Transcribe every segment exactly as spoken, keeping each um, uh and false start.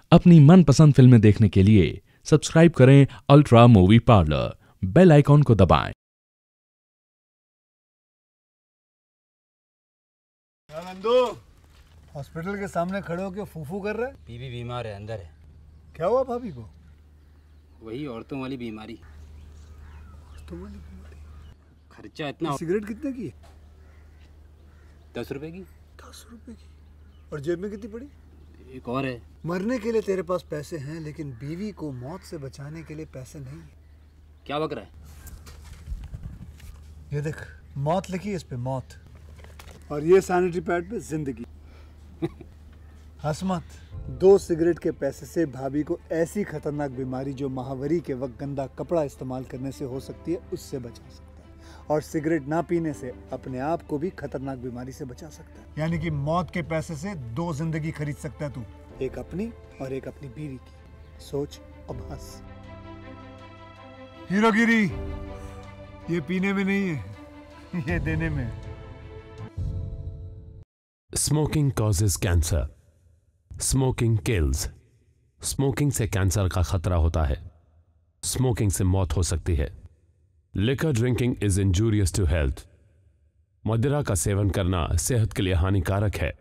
अपनी मनपसंद फिल्में देखने के लिए सब्सक्राइब करें ultra movie parlour, bell icon को दबाएं। नंदू, हॉस्पिटल के सामने खड़े होकर फूफू कर रहे हैं। बीबी बीमार है, अंदर है। क्या हुआ भाभी को? वही औरतों वाली बीमारी। औरतों वाली बीमारी? खर्चा इतना। सिगरेट कितने की? दस रुपए की। दस रुपए की? और जेब में कितनी पड़ी? एक और है। मरने के लिए तेरे पास पैसे हैं, लेकिन बीवी को मौत से बचाने के लिए पैसे नहीं है। क्या बक रहा है? ये देख, मौत लिखी है इस पे, मौत। और ये सैनिटरी पैड पे जिंदगी। हंस मत। दो सिगरेट के पैसे से भाभी को ऐसी खतरनाक बीमारी जो महावरी के वक्त गंदा कपड़ा इस्तेमाल करने से हो सकती है, उससे बचा सकता है। और सिगरेट ना पीने से अपने आप को भी खतरनाक बीमारी से बचा सकता है। यानी कि मौत के पैसे से दो जिंदगी खरीद सकता है तू, एक अपनी और एक अपनी बीवी की। सोच अब हंस। हीरोगिरी ये पीने में नहीं है, ये देने में है। Smoking causes cancer, smoking kills. Smoking से कैंसर का खतरा होता है। स्मोकिंग से मौत हो सकती है। Liquor drinking is injurious to health. मदिरा का सेवन करना सेहत के लिए हानिकारक है।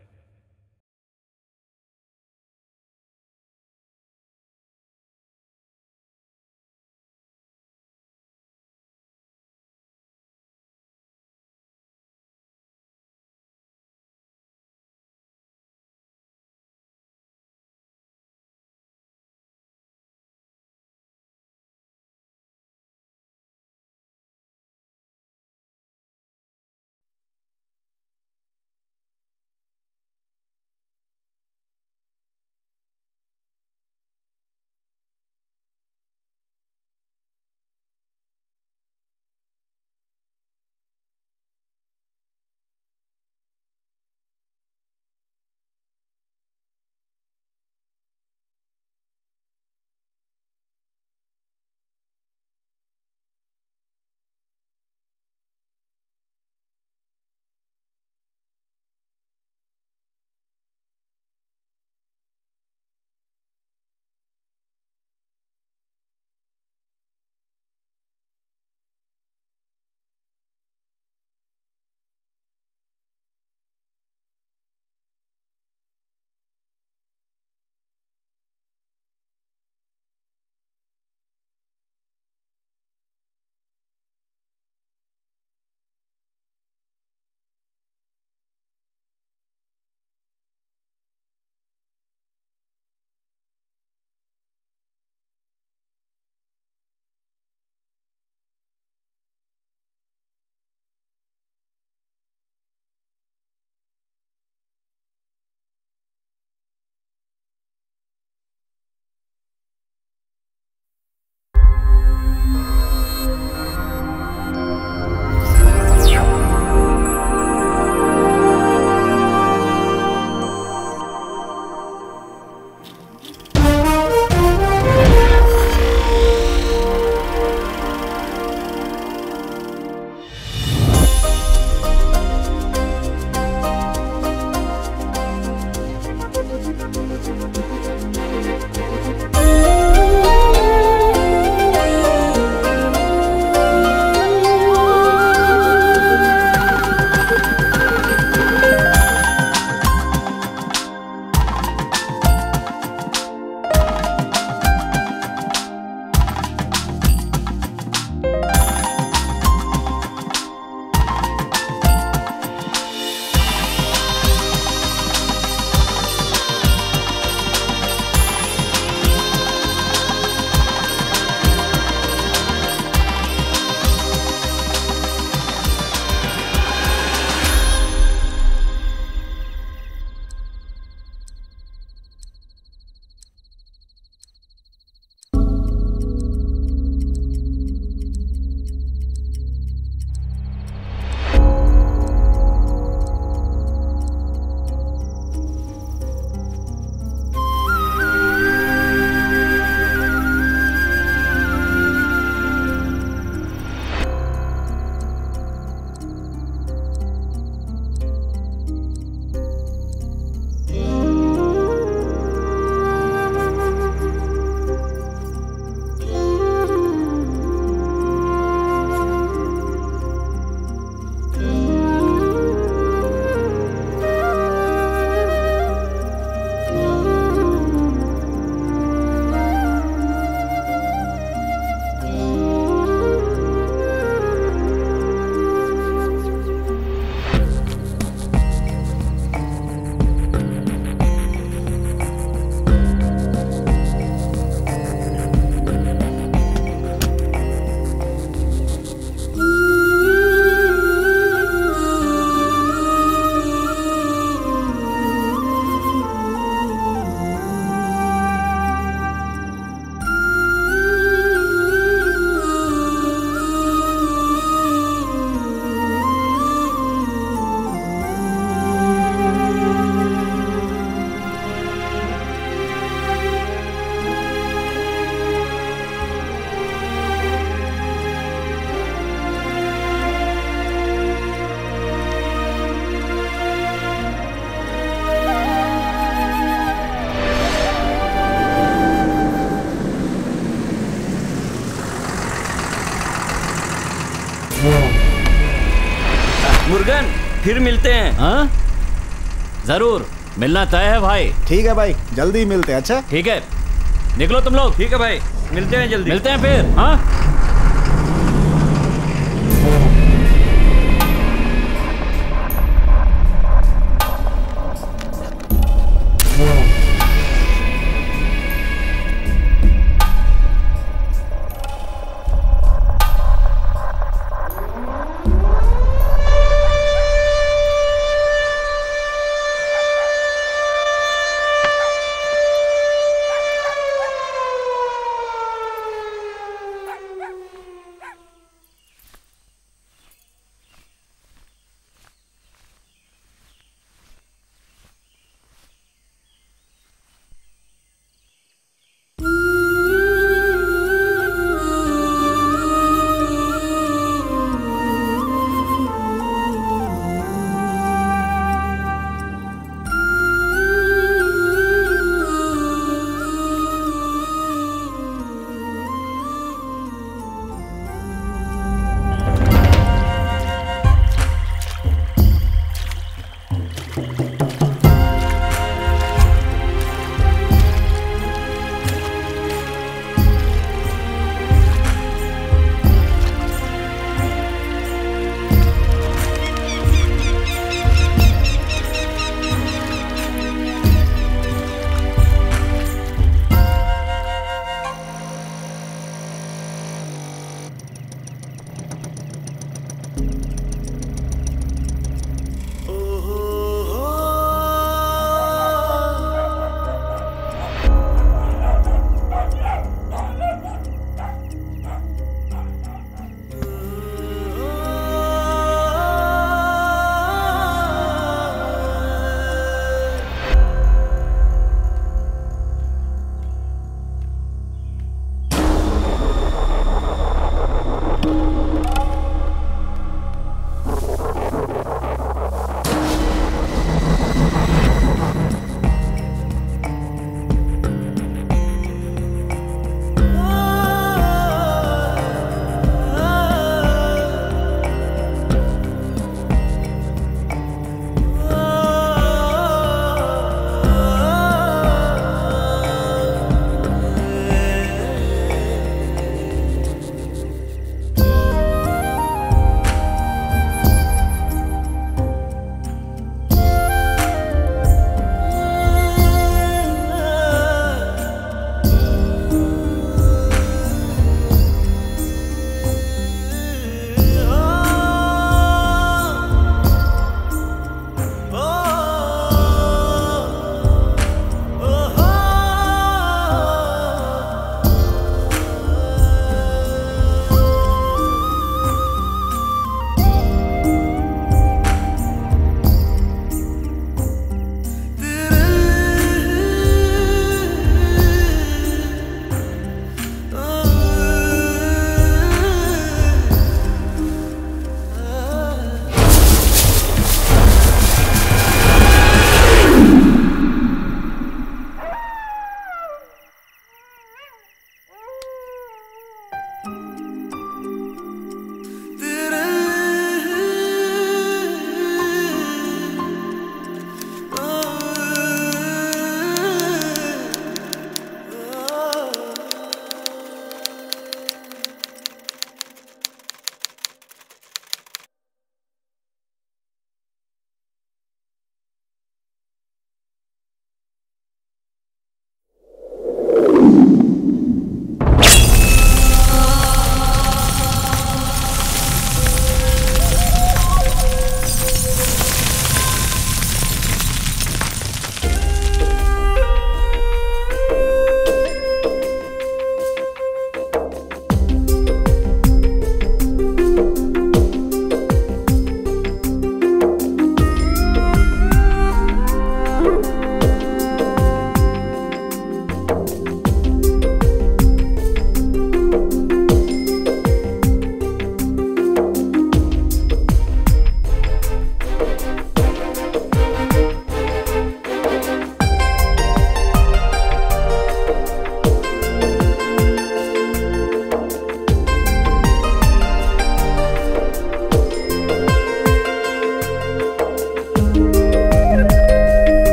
फिर मिलते हैं। हाँ जरूर, मिलना तय है भाई। ठीक है भाई, जल्दी मिलते हैं। अच्छा ठीक है, निकलो तुम लोग। ठीक है भाई, मिलते हैं जल्दी। मिलते हैं फिर। हाँ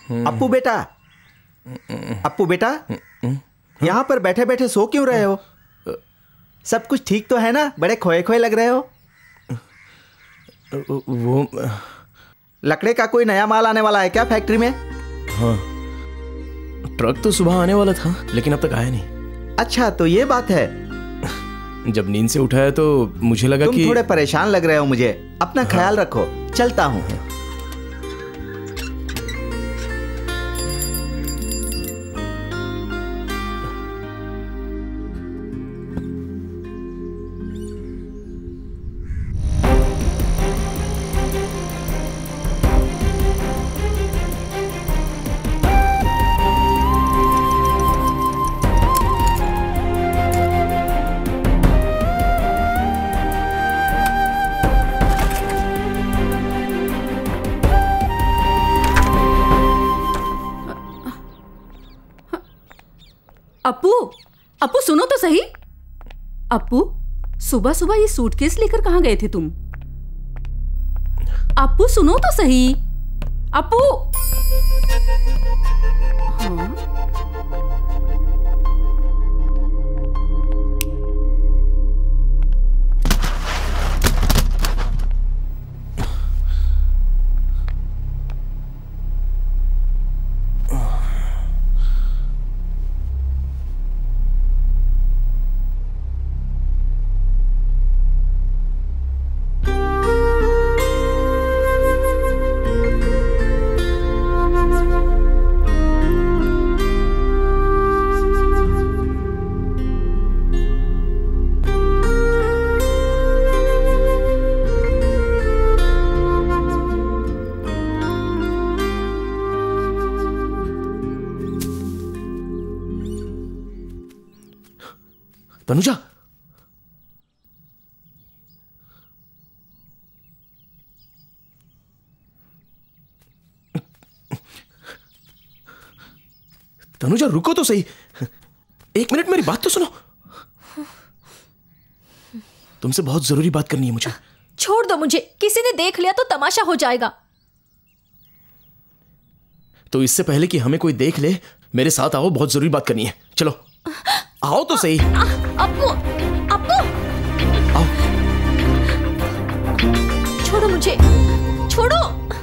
अप्पू बेटा, अप्पू बेटा, यहाँ पर बैठे बैठे सो क्यों रहे हो? सब कुछ ठीक तो है ना? बड़े खोए खोए लग रहे हो। वो लकड़े का कोई नया माल आने वाला है क्या फैक्ट्री में? हाँ, ट्रक तो सुबह आने वाला था लेकिन अब तक आया नहीं। अच्छा, तो ये बात है। जब नींद से उठा है तो मुझे लगा तुम कि थोड़े परेशान लग रहे हो मुझे। अपना हाँ। ख्याल रखो, चलता हूँ। अप्पू, अप्पू सुनो तो सही। अप्पू, सुबह सुबह ये सूटकेस लेकर कहाँ गए थे तुम? अप्पू सुनो तो सही। अप्पू, हाँ? तनुजा, तनुजा रुको तो सही। एक मिनट मेरी बात तो सुनो। तुमसे बहुत जरूरी बात करनी है मुझे। छोड़ दो मुझे, किसी ने देख लिया तो तमाशा हो जाएगा। तो इससे पहले कि हमें कोई देख ले, मेरे साथ आओ, बहुत जरूरी बात करनी है। चलो आओ तो सही। अप्पू, अप्पू, आओ। छोड़ो मुझे, छोड़ो।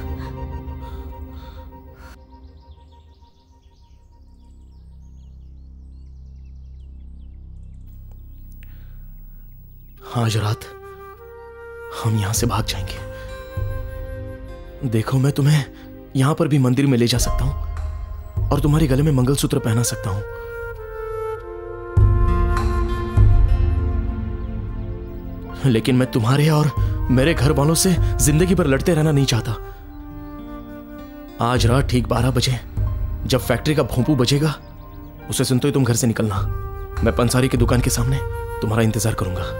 आज रात हम यहां से भाग जाएंगे। देखो, मैं तुम्हें यहां पर भी मंदिर में ले जा सकता हूं और तुम्हारे गले में मंगलसूत्र पहना सकता हूं। लेकिन मैं तुम्हारे और मेरे घर वालों से जिंदगी भर लड़ते रहना नहीं चाहता। आज रात ठीक बारह बजे जब फैक्ट्री का भोंपू बजेगा, उसे सुनते ही तुम घर से निकलना। मैं पंसारी की दुकान के सामने तुम्हारा इंतजार करूंगा।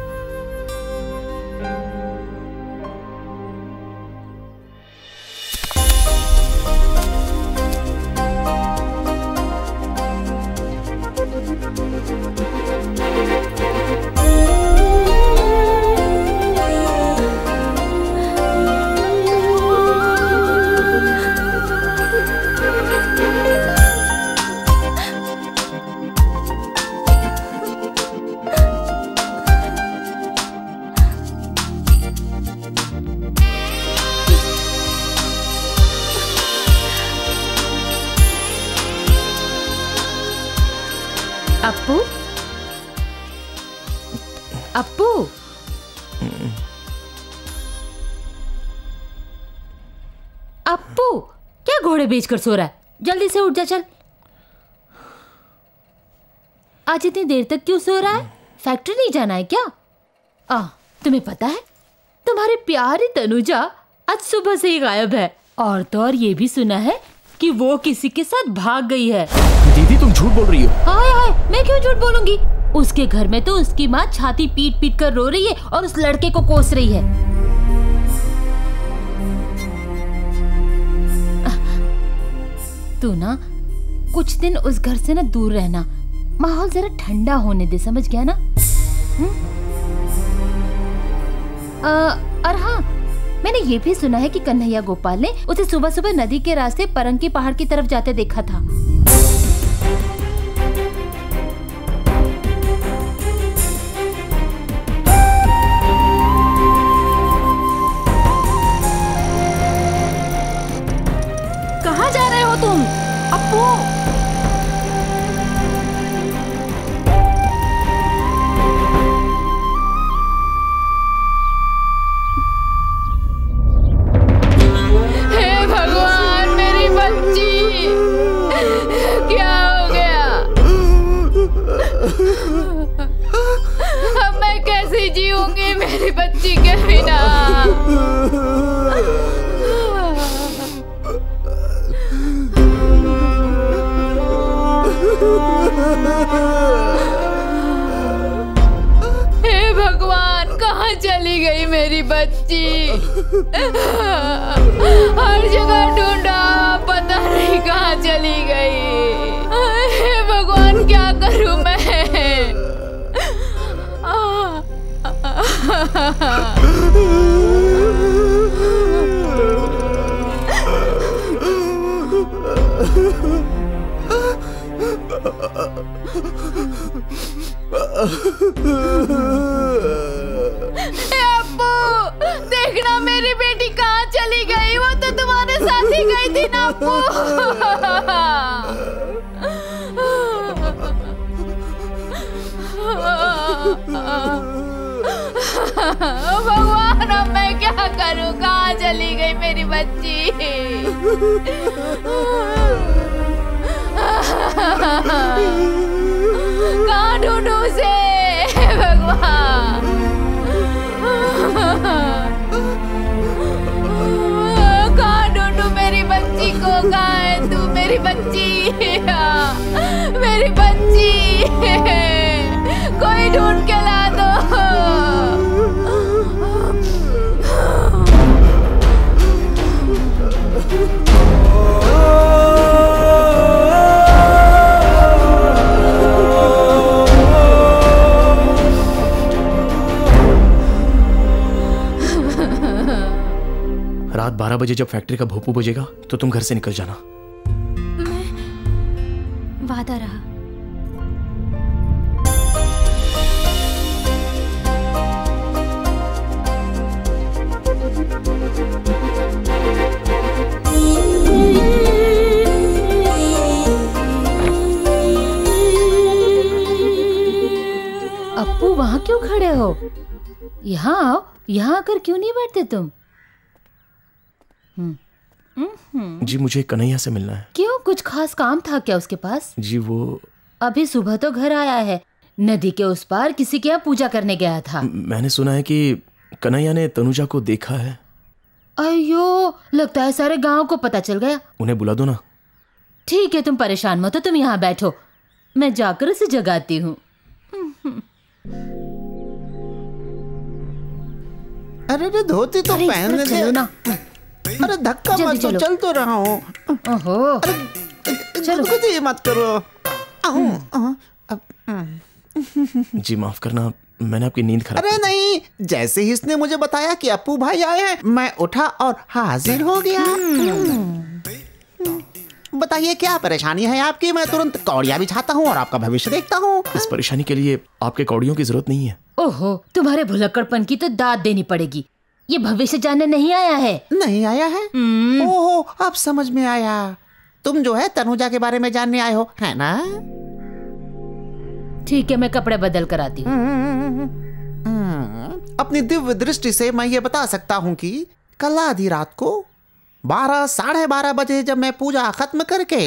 अप्पू, अप्पू, अप्पू, क्या घोड़े बेचकर सो रहा है? जल्दी से उठ जा, चल। आज इतनी देर तक क्यों सो रहा है? फैक्ट्री नहीं जाना है क्या? आ, तुम्हें पता है तुम्हारी प्यारी तनुजा आज सुबह से ही गायब है। और तो और ये भी सुना है कि वो किसी के साथ भाग गई है। दीदी, तुम झूठ बोल रही हो। हाय हाय, मैं क्यों झूठ बोलूंगी? उसके घर में तो उसकी माँ छाती पीट पीट कर रो रही है और उस लड़के को कोस रही है। तू ना कुछ दिन उस घर से ना दूर रहना, माहौल जरा ठंडा होने दे, समझ गया ना? आ, और हाँ, मैंने ये भी सुना है कि कन्हैया गोपाल ने उसे सुबह सुबह नदी के रास्ते परंकी पहाड़ की तरफ जाते देखा था। कहाँ जा रहे हो तुम? अप्पू! अब मैं कैसे जीऊंगी मेरी बच्ची के बिना? हे भगवान, कहाँ चली गई मेरी बच्ची? हर जगह ढूंढा, पता नहीं कहाँ चली गई। हे भगवान, क्या करूं मैं? अप्पू, देखना मेरी बेटी कहाँ चली गई? वो तो तुम्हारे साथ ही गई थी ना अप्पू? भगवान, अब मैं क्या करूं? कहाँ चली गई मेरी बच्ची? कहाँ ढूंढूं उसे? भगवान, कहाँ ढूंढूं मेरी बच्ची को? कहाँ है तू मेरी बच्ची? मेरी बच्ची, कोई ढूंढ के ला दो। रात बारह बजे जब फैक्ट्री का भोपू बजेगा तो तुम घर से निकल जाना। मैं वादा रहा। अप्पू, वहाँ क्यों खड़े हो? यहाँ आओ। यहाँ आकर क्यों नहीं बैठते तुम? जी, मुझे कन्हैया से मिलना है। क्यों, कुछ खास काम था क्या उसके पास? जी, वो अभी सुबह तो घर आया है। नदी के उस पार किसी के यहाँ पूजा करने गया था। मैंने सुना है कि कन्हैया ने तनुजा को देखा है। अयो, लगता है सारे गांव को पता चल गया। उन्हें बुला दो ना। ठीक है, तुम परेशान मत हो, तुम यहाँ बैठो, मैं जाकर उसे जगाती हूँ। अरे रे, धोती तो पहनने दे ना। अरे धक्का मत दो, चल तो रहा हूँ। ओहो, चलो कुछ ये मत करो। जी माफ करना, मैंने आपकी नींद खराब। अरे नहीं, जैसे ही इसने मुझे बताया कि अप्पू भाई आए हैं, मैं उठा और हाजिर हो गया। बताइए क्या परेशानी है आपकी? मैं तुरंत कौड़ियाँ बिछाता हूँ और आपका भविष्य देखता हूँ। इस परेशानी के लिए आपके कौड़ियों की जरूरत नहीं है। ओहो, तुम्हारे भुलक्कड़पन की तो दाद देनी पड़ेगी। ये भविष्य जानने नहीं आया है। नहीं आया है? ओहो, अब समझ में आया। तुम जो है तनुजा के बारे में जानने आए हो, है ना? ठीक है, मैं कपड़े बदल कर आती हूँ। अपनी दिव्य दृष्टि से मैं ये बता सकता हूँ कि कल आधी रात को बारह साढ़े बारह बजे जब मैं पूजा खत्म करके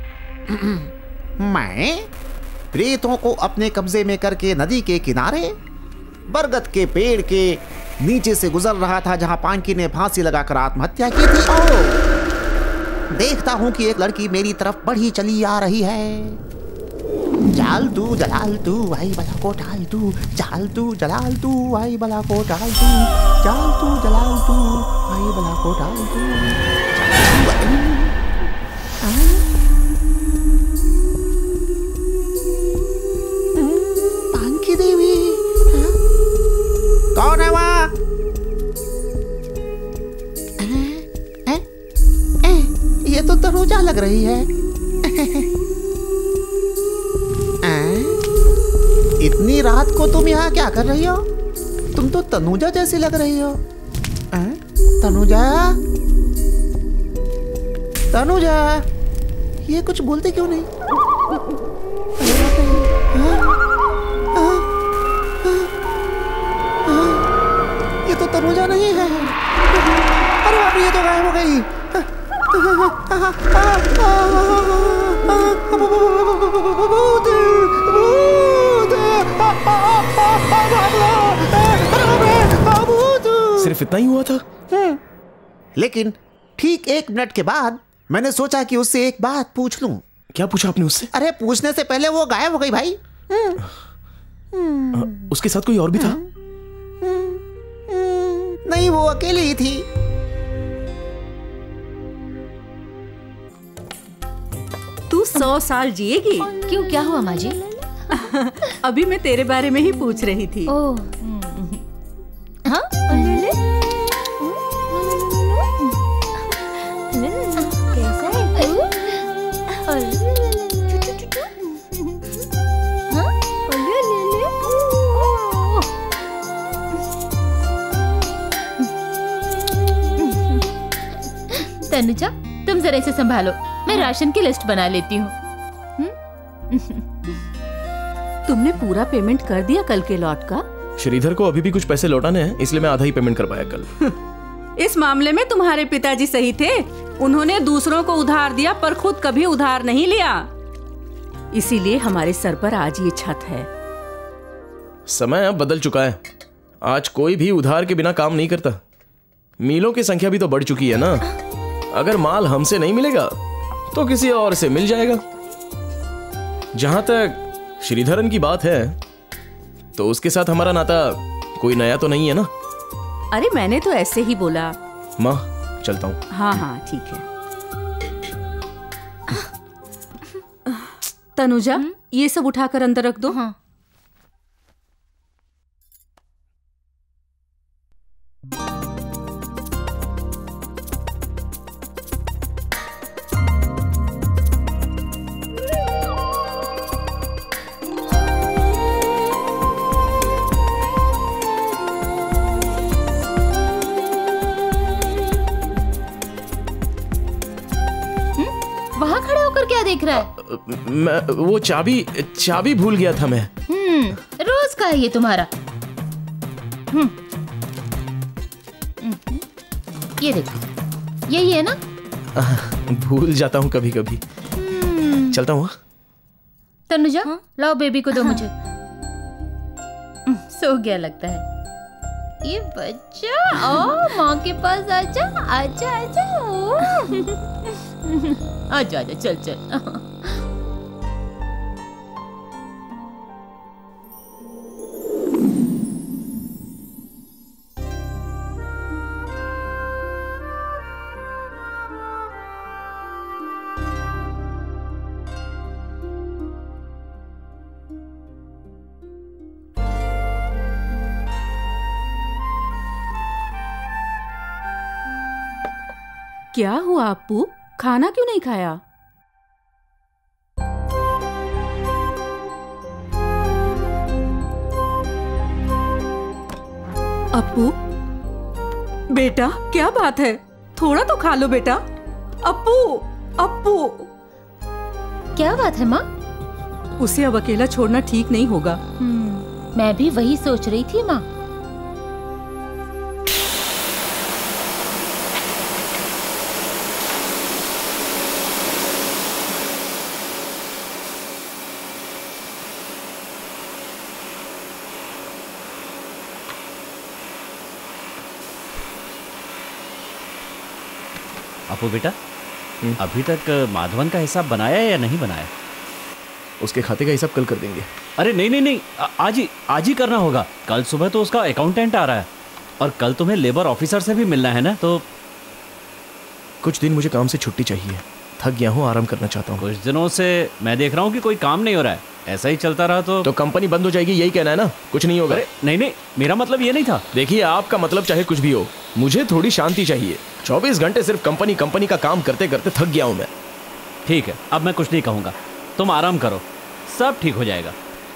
मैं प्रेतों को अपने कब्जे में करके नदी के किनारे बरगद के पेड़ के नीचे से गुजर रहा था, जहां पांकी ने फांसी लगाकर आत्महत्या की थी। और देखता हूं कि एक लड़की मेरी तरफ बढ़ी चली आ रही है। जाल तू जलाल तू आई बला को डाल तू, जाल तू जलाल तू आई बला को डाल तू, जाल तू जलाल तू आई बला को डाल तू। पांकी देवी, कौन है वहाँ? इतनी रात को तुम यहाँ क्या कर रही हो? तुम तो तनुजा जैसी लग रही हो। आ? तनुजा, तनुजा, ये कुछ बोलते क्यों नहीं? ये तो तनुजा नहीं है। अरे बाप रे, ये तो गायब हो गई। सिर्फ इतना ही हुआ था? लेकिन ठीक एक मिनट के बाद मैंने सोचा कि उससे एक बात पूछ लूं। क्या पूछा आपने उससे? अरे पूछने से पहले वो गायब हो गई भाई। आ, उसके साथ कोई और भी था? नहीं, वो अकेली ही थी। तू सौ साल जिएगी। क्यों, क्या हुआ माँ जी? अभी मैं तेरे बारे में ही पूछ रही थी। ओह, हाँ? कैसा है तू? तनुजा, तुम जरा इसे संभालो, मैं राशन की लिस्ट बना लेती हूँ। तुमने पूरा पेमेंट कर दिया कल के लॉट का? श्रीधर को अभी भी कुछ पैसे लौटाने हैं, इसलिए मैं आधा ही पेमेंट कर पाया कल। इस मामले में तुम्हारे पिताजी सही थे। उन्होंने दूसरों को उधार दिया पर खुद कभी उधार नहीं लिया। इसीलिए हमारे सर पर आज ये छत है। समय अब बदल चुका है। आज कोई भी उधार के बिना काम नहीं करता। मीलों की संख्या भी तो बढ़ चुकी है ना। अगर माल हमसे नहीं मिलेगा तो किसी और से मिल जाएगा। जहां तक श्रीधरन की बात है तो उसके साथ हमारा नाता कोई नया तो नहीं है ना? अरे मैंने तो ऐसे ही बोला। माँ, चलता हूँ। हाँ हाँ ठीक है। तनुजा, ये सब उठाकर अंदर रख दो। हाँ। वहाँ खड़े होकर क्या देख रहा है? मैं वो चाबी चाबी भूल गया था मैं। हम्म, रोज का है ये तुम्हारा। हम्म, ये देखो, यही है ना? भूल जाता हूँ कभी कभी। चलता हूँ। तनुजा, लाओ बेबी को दो मुझे। सो गया लगता है ये बच्चा। ओ माँ के पास आजा आजा आजा। आजा आजा, चल चल। क्या हुआ अप्पू, खाना क्यों नहीं खाया? अप्पू बेटा, क्या बात है? थोड़ा तो खा लो बेटा। अप्पू अप्पू, क्या बात है माँ? उसे अब अकेला छोड़ना ठीक नहीं होगा। मैं भी वही सोच रही थी माँ। अपू बेटा, अभी तक माधवन का हिसाब बनाया या नहीं बनाया? उसके खाते का हिसाब कल कर देंगे। अरे नहीं नहीं नहीं, आज ही आज ही करना होगा। कल सुबह तो उसका अकाउंटेंट आ रहा है और कल तुम्हें लेबर ऑफिसर से भी मिलना है ना। तो कुछ दिन मुझे काम से छुट्टी चाहिए। थक गया हूँ, आराम करना चाहता हूँ। कुछ दिनों से मैं देख रहा हूँ कि कोई काम नहीं हो रहा है। ऐसा ही चलता रहा तो तो कंपनी बंद हो जाएगी, यही कहना है ना? कुछ नहीं होगा। अरे नहीं नहीं, मेरा मतलब ये नहीं था। देखिए, आपका मतलब चाहे कुछ भी हो, मुझे थोड़ी शांति चाहिए। चौबीस घंटे सिर्फ कंपनी कंपनी का काम करते करते थक गया हूँ मैं। ठीक है, अब मैं कुछ नहीं कहूँगा, तुम आराम करो, सब ठीक हो जाएगा।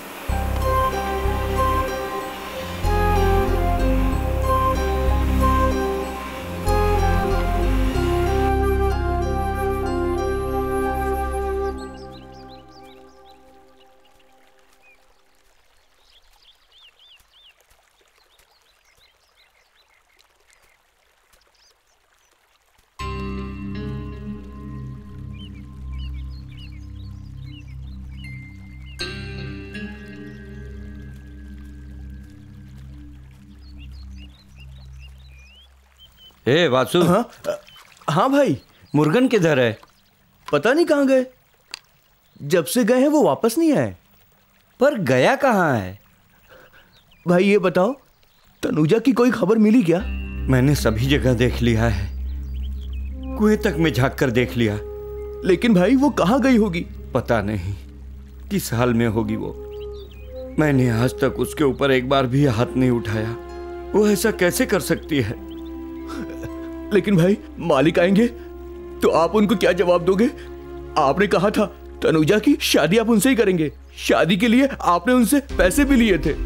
ए वासु। हाँ हाँ भाई। मुर्गन किधर है? पता नहीं कहाँ गए, जब से गए हैं वो वापस नहीं आए। पर गया कहाँ है? भाई ये बताओ, तनुजा की कोई खबर मिली क्या? मैंने सभी जगह देख लिया है, कुएं तक में झांक कर देख लिया, लेकिन भाई वो कहाँ गई होगी? पता नहीं किस हाल में होगी वो। मैंने आज तक उसके ऊपर एक बार भी हाथ नहीं उठाया। वो ऐसा कैसे कर सकती है? लेकिन भाई मालिक आएंगे तो आप उनको क्या जवाब दोगे? आपने कहा था तनुजा की शादी आप उनसे ही करेंगे, शादी के लिए आपने उनसे पैसे भी लिए थे।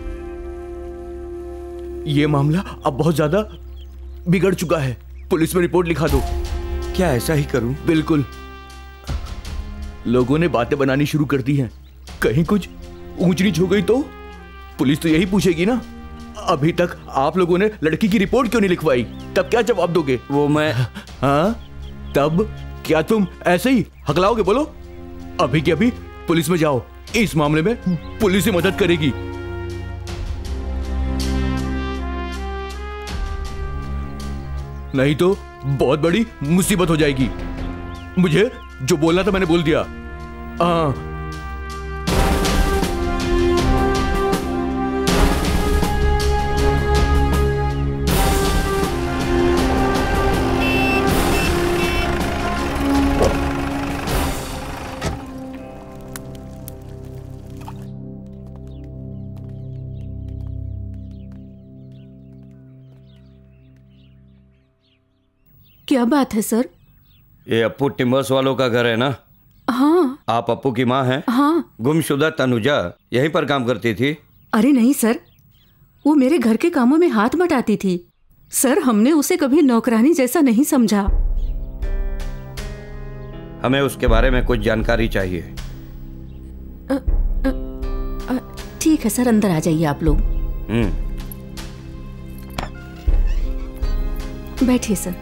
ये मामला अब बहुत ज्यादा बिगड़ चुका है, पुलिस में रिपोर्ट लिखा दो। क्या ऐसा ही करूं? बिल्कुल। लोगों ने बातें बनानी शुरू कर दी हैं, कहीं कुछ ऊंच नीच हो गई तो पुलिस तो यही पूछेगी ना, अभी तक आप लोगों ने लड़की की रिपोर्ट क्यों नहीं लिखवाई? तब क्या जवाब दोगे? वो मैं हाँ तब क्या तुम ऐसे ही हकलाओगे? बोलो। अभी के अभी पुलिस में जाओ, इस मामले में पुलिस ही मदद करेगी। नहीं तो बहुत बड़ी मुसीबत हो जाएगी। मुझे जो बोलना था मैंने बोल दिया। हाँ क्या बात है सर? ये अप्पू टिम्बर्स वालों का घर है ना? हाँ। आप अप्पू की माँ हैं? हाँ। गुमशुदा तनुजा यहीं पर काम करती थी? अरे नहीं सर, वो मेरे घर के कामों में हाथ बटाती थी। सर हमने उसे कभी नौकरानी जैसा नहीं समझा। हमें उसके बारे में कुछ जानकारी चाहिए। ठीक है सर, अंदर आ जाइए आप लोग। हम्म। बैठिए सर।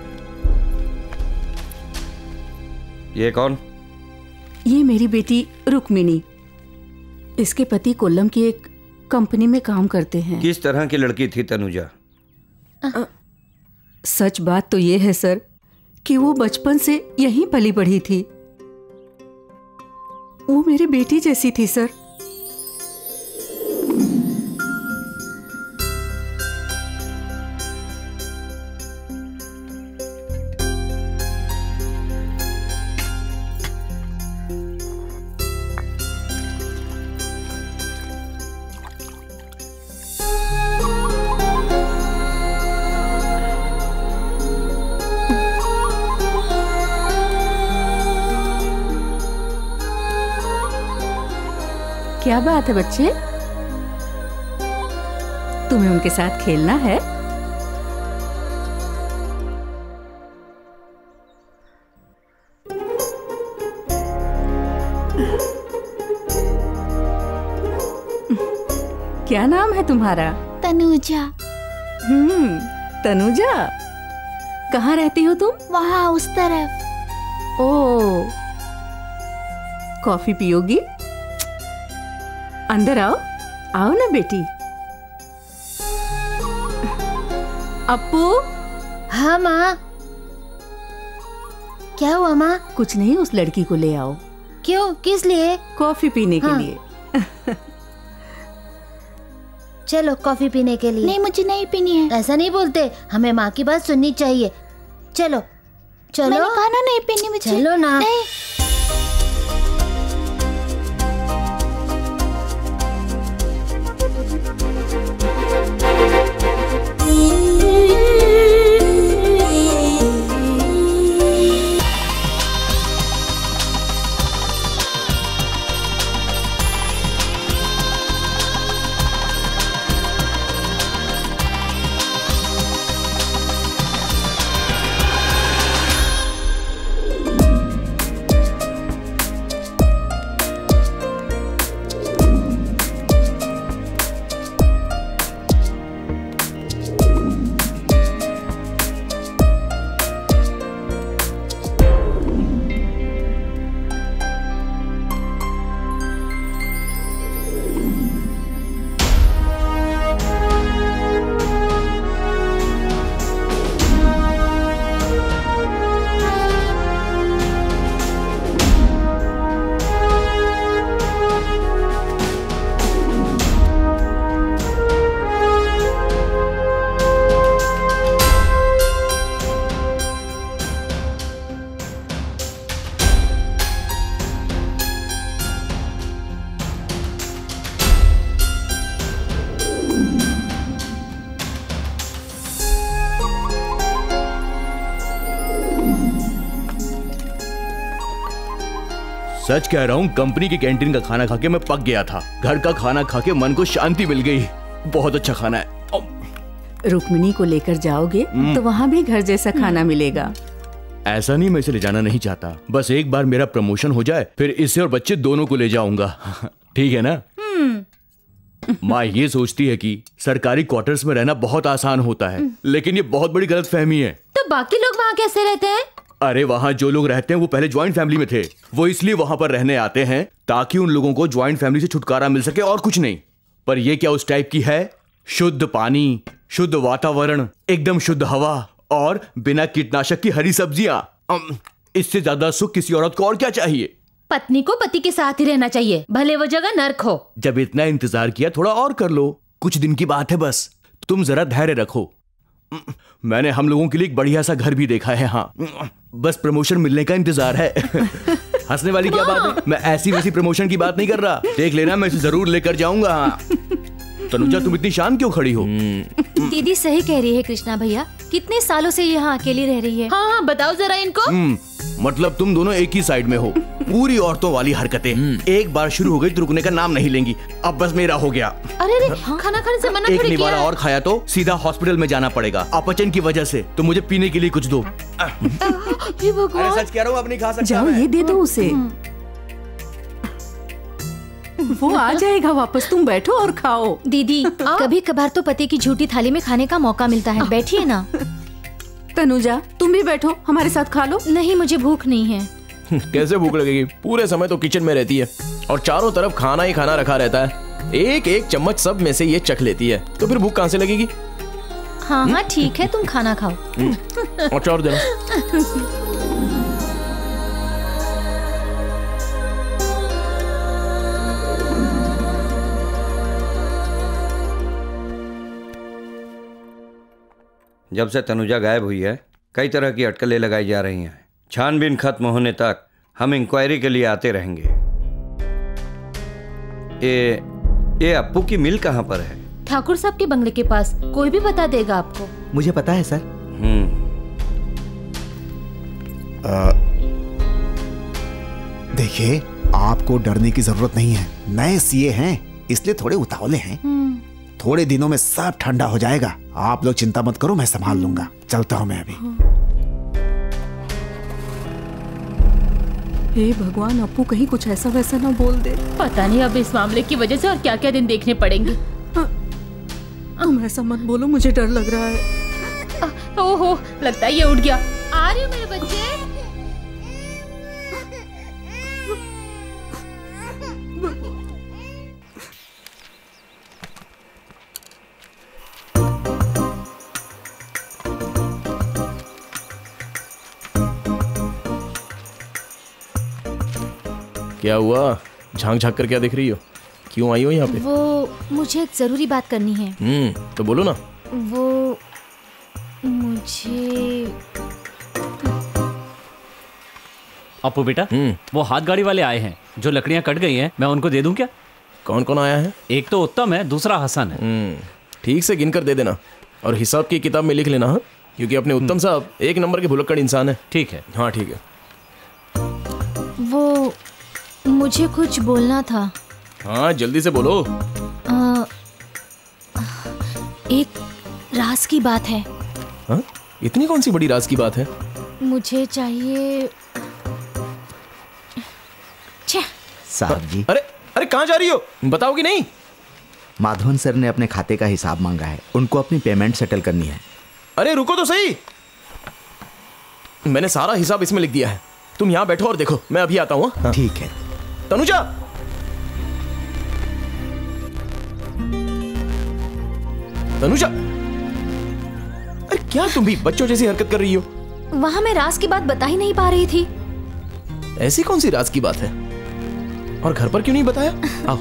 ये कौन? ये मेरी बेटी रुक्मिणी। इसके पति कोल्लम की एक कंपनी में काम करते हैं। किस तरह की लड़की थी तनुजा? आ, सच बात तो ये है सर कि वो बचपन से यहीं पली बढ़ी थी। वो मेरी बेटी जैसी थी सर। क्या बात है बच्चे, तुम्हें उनके साथ खेलना है? क्या नाम है तुम्हारा? तनुजा। हम्म, तनुजा। कहाँ रहती हो तुम? वहाँ उस तरफ। ओ, कॉफी पियोगी? अंदर आओ, आओ ना बेटी। अप्पू। हाँ माँ। क्या हुआ माँ? कुछ नहीं, उस लड़की को ले आओ। क्यों, किस लिए? कॉफी पीने हाँ। के लिए। चलो कॉफी पीने के लिए। नहीं, मुझे नहीं पीनी है। ऐसा नहीं बोलते, हमें माँ की बात सुननी चाहिए। चलो चलो। मैंने कहा ना नहीं पीनी मुझे। चलो ना। नहीं। सच कह रहा हूँ, कंपनी की कैंटीन का खाना खा के मैं पक गया था। घर का खाना खा के मन को शांति मिल गई। बहुत अच्छा खाना है। रुक्मिणी को लेकर जाओगे तो वहाँ भी घर जैसा खाना मिलेगा। ऐसा नहीं, मैं इसे ले जाना नहीं चाहता। बस एक बार मेरा प्रमोशन हो जाए, फिर इसे और बच्चे दोनों को ले जाऊंगा। ठीक है ना? माँ ये सोचती है कि सरकारी क्वार्टर्स में रहना बहुत आसान होता है, लेकिन ये बहुत बड़ी गलतफहमी है। तो बाकी लोग वहाँ कैसे रहते हैं? अरे वहाँ जो लोग रहते हैं वो पहले ज्वाइंट फैमिली में थे। वो इसलिए वहाँ पर रहने आते हैं ताकि उन लोगों को ज्वाइंट फैमिली से छुटकारा मिल सके, और कुछ नहीं। पर ये क्या उस टाइप की है? शुद्ध पानी, शुद्ध वातावरण, एकदम शुद्ध हवा और बिना कीटनाशक की हरी सब्जियां। इससे ज्यादा सुख किसी औरत को और क्या चाहिए? पत्नी को पति के साथ ही रहना चाहिए, भले वो जगह नर्क हो। जब इतना इंतजार किया, थोड़ा और कर लो। कुछ दिन की बात है, बस तुम जरा धैर्य रखो। मैंने हम लोगों के लिए एक बढ़िया सा घर भी देखा है। हाँ, बस प्रमोशन मिलने का इंतजार है। हंसने वाली क्या बात है? मैं ऐसी वैसी प्रमोशन की बात नहीं कर रहा। देख लेना, मैं इसे जरूर लेकर जाऊंगा। तनुजा, तुम इतनी शांत क्यों खड़ी हो? दीदी सही कह रही है कृष्णा भैया, कितने सालों से यहाँ अकेली रह रही है। हाँ हाँ बताओ जरा इनको। मतलब तुम दोनों एक ही साइड में हो। पूरी औरतों वाली हरकतें एक बार शुरू हो गई तो रुकने का नाम नहीं लेंगी। अब बस मेरा हो गया। अरे अरे खाना खाने से मना एक थोड़ी किया निवाला है। और खाया तो सीधा हॉस्पिटल में जाना पड़ेगा अपचन की वजह से। तो मुझे पीने के लिए कुछ दो। हे भगवान। अरे सच कह रहा हूँ, अब नहीं खा सकता जाओ, मैं। ये दे दो उसे। वो आ जाएगा वापस, तुम बैठो और खाओ। दीदी कभी कभार तो पति की झूठी थाली में खाने का मौका मिलता है, बैठिए ना। तनुजा, तुम भी बैठो, हमारे साथ खा लो। नहीं, मुझे भूख नहीं है। कैसे भूख लगेगी? पूरे समय तो किचन में रहती है और चारों तरफ खाना ही खाना रखा रहता है। एक एक चम्मच सब में से ये चख लेती है, तो फिर भूख कहाँ से लगेगी? हाँ हाँ ठीक है, तुम खाना खाओ। अच्छा, और देना। जब से तनुजा गायब हुई है, कई तरह की अटकलें लगाई जा रही हैं। छानबीन खत्म होने तक हम इंक्वायरी के लिए आते रहेंगे। ये ये अप्पू की मिल कहाँ पर है? ठाकुर साहब के बंगले के पास, कोई भी बता देगा आपको। मुझे पता है सर। हम्म देखिए, आपको डरने की जरूरत नहीं है। नए सीए हैं, इसलिए थोड़े उतावले हैं। थोड़े दिनों में सब ठंडा हो जाएगा। आप लोग चिंता मत करो, मैं संभाल लूंगा। चलता हूँ मैं अभी। हे भगवान, अप्पू कहीं कुछ ऐसा वैसा ना बोल दे। पता नहीं अब इस मामले की वजह से और क्या क्या दिन देखने पड़ेंगे। तुम ऐसा मत बोलो, मुझे डर लग रहा है। ओहो, लगता है ये उठ गया। आ रही हो मेरे बच्चे। क्या हुआ? झांक झांक कर क्या देख रही हो? क्यों आई हो यहाँ पे? वो मुझे एक जरूरी बात करनी है। हम्म तो बोलो ना। वो मुझे अपू बेटा, वो हाथ गाड़ी वाले आए हैं। जो लकड़ियां कट गई हैं, मैं उनको दे दूं क्या? कौन कौन आया है? एक तो उत्तम है, दूसरा हसन है। ठीक से गिन कर दे देना और हिसाब की किताब में लिख लेना। हाँ, क्योंकि अपने उत्तम साहब एक नंबर के भुलक्कड़ इंसान है। ठीक है। हाँ ठीक है। वो मुझे कुछ बोलना था। हाँ जल्दी से बोलो। आ, एक राज की बात है। हाँ? इतनी कौन सी बड़ी राज की बात है? मुझे चाहिए। साहब जी। अरे अरे कहाँ जा रही हो? बताओगी नहीं? माधवन सर ने अपने खाते का हिसाब मांगा है, उनको अपनी पेमेंट सेटल करनी है। अरे रुको तो सही, मैंने सारा हिसाब इसमें लिख दिया है। तुम यहाँ बैठो और देखो, मैं अभी आता हूँ। हाँ? ठीक है। तनुजा, तनुजा, अरे क्या तुम भी बच्चों जैसी हरकत कर रही हो? वहां मैं राज की बात बता ही नहीं पा रही थी। ऐसी कौन सी राज की बात है? और घर पर क्यों नहीं बताया? आओ।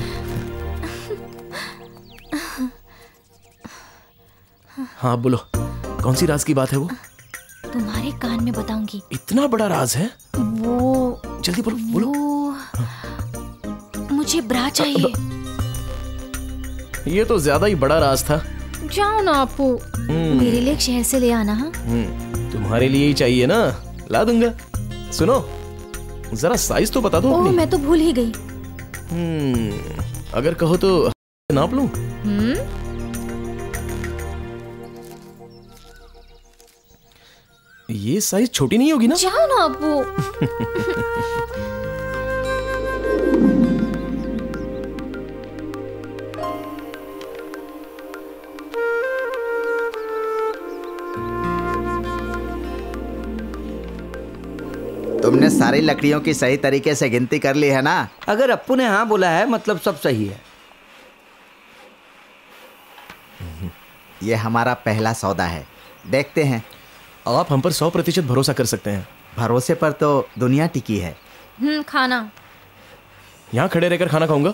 हाँ बोलो, कौन सी राज की बात है वो? तुम्हारे कान में बताऊंगी। इतना बड़ा राज है? वो जल्दी बोलो बोलो। वो मुझे ब्रा चाहिए। ये तो ज्यादा ही बड़ा राज था। जाओ ना आपू, मेरे लिए एक शहर से ले आना। हाँ तुम्हारे लिए ही चाहिए ना, ला दूंगा। सुनो, जरा साइज तो बता दो ओह, अपनी। मैं तो भूल ही गई। हम्म, अगर कहो तो नाप लूं। हम्म, ये साइज छोटी नहीं होगी ना? जाओ ना अब्बू। तुमने सारी लकड़ियों की सही तरीके से गिनती कर ली है ना? अगर अप्पू ने हाँ बोला है मतलब सब सही है। ये हमारा पहला सौदा है, देखते हैं। आप हम पर सौ प्रतिशत भरोसा कर सकते हैं। भरोसे पर तो दुनिया टिकी है। हम्म, खाना। यहाँ खड़े रहकर खाना खाऊंगा।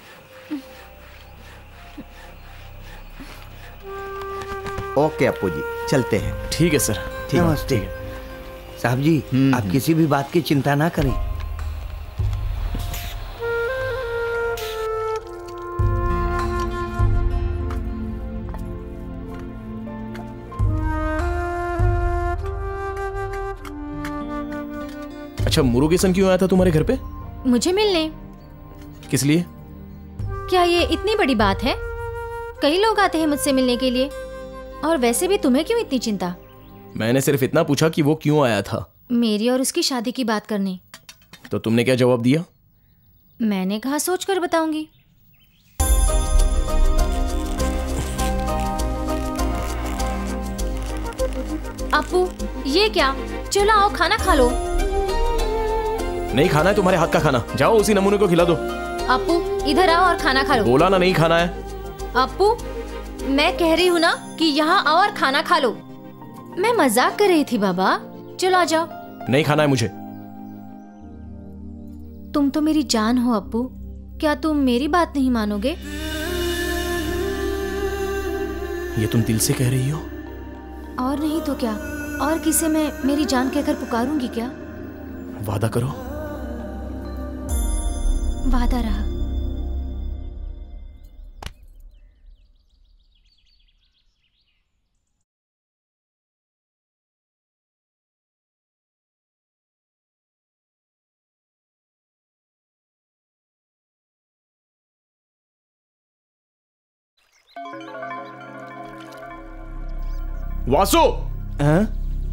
ओके अप्पू जी, चलते हैं। ठीक है सर। ठीक है। नमस्ते साहब जी, आप किसी भी बात की चिंता ना करें। अच्छा, मुरुगेसन क्यों आया था तुम्हारे घर पे? मुझे मिलने। किस लिए? क्या ये इतनी बड़ी बात है? कई लोग आते हैं मुझसे मिलने के लिए, और वैसे भी तुम्हें क्यों इतनी चिंता? मैंने सिर्फ इतना पूछा कि वो क्यों आया था। मेरी और उसकी शादी की बात करने। तो तुमने क्या जवाब दिया? मैंने कहा सोच कर बताऊंगी। अप्पू, ये क्या? चलो आओ खाना खा लो। नहीं खाना है तुम्हारे हाथ का खाना, जाओ उसी नमूने को खिला दो। अप्पू, इधर आओ और खाना खा लो। बोला ना नहीं खाना है। अप्पू, मैं कह रही हूँ ना कि यहाँ आओ और खाना खा लो। मैं मजाक कर रही थी बाबा, चलो आ जाओ। नहीं खाना है मुझे। तुम तो मेरी जान हो अप्पू, क्या तुम मेरी बात नहीं मानोगे? ये तुम दिल से कह रही हो? और नहीं तो क्या, और किसे मैं मेरी जान कहकर पुकारूंगी क्या? वादा करो। वादा रहा। वासु! हाँ?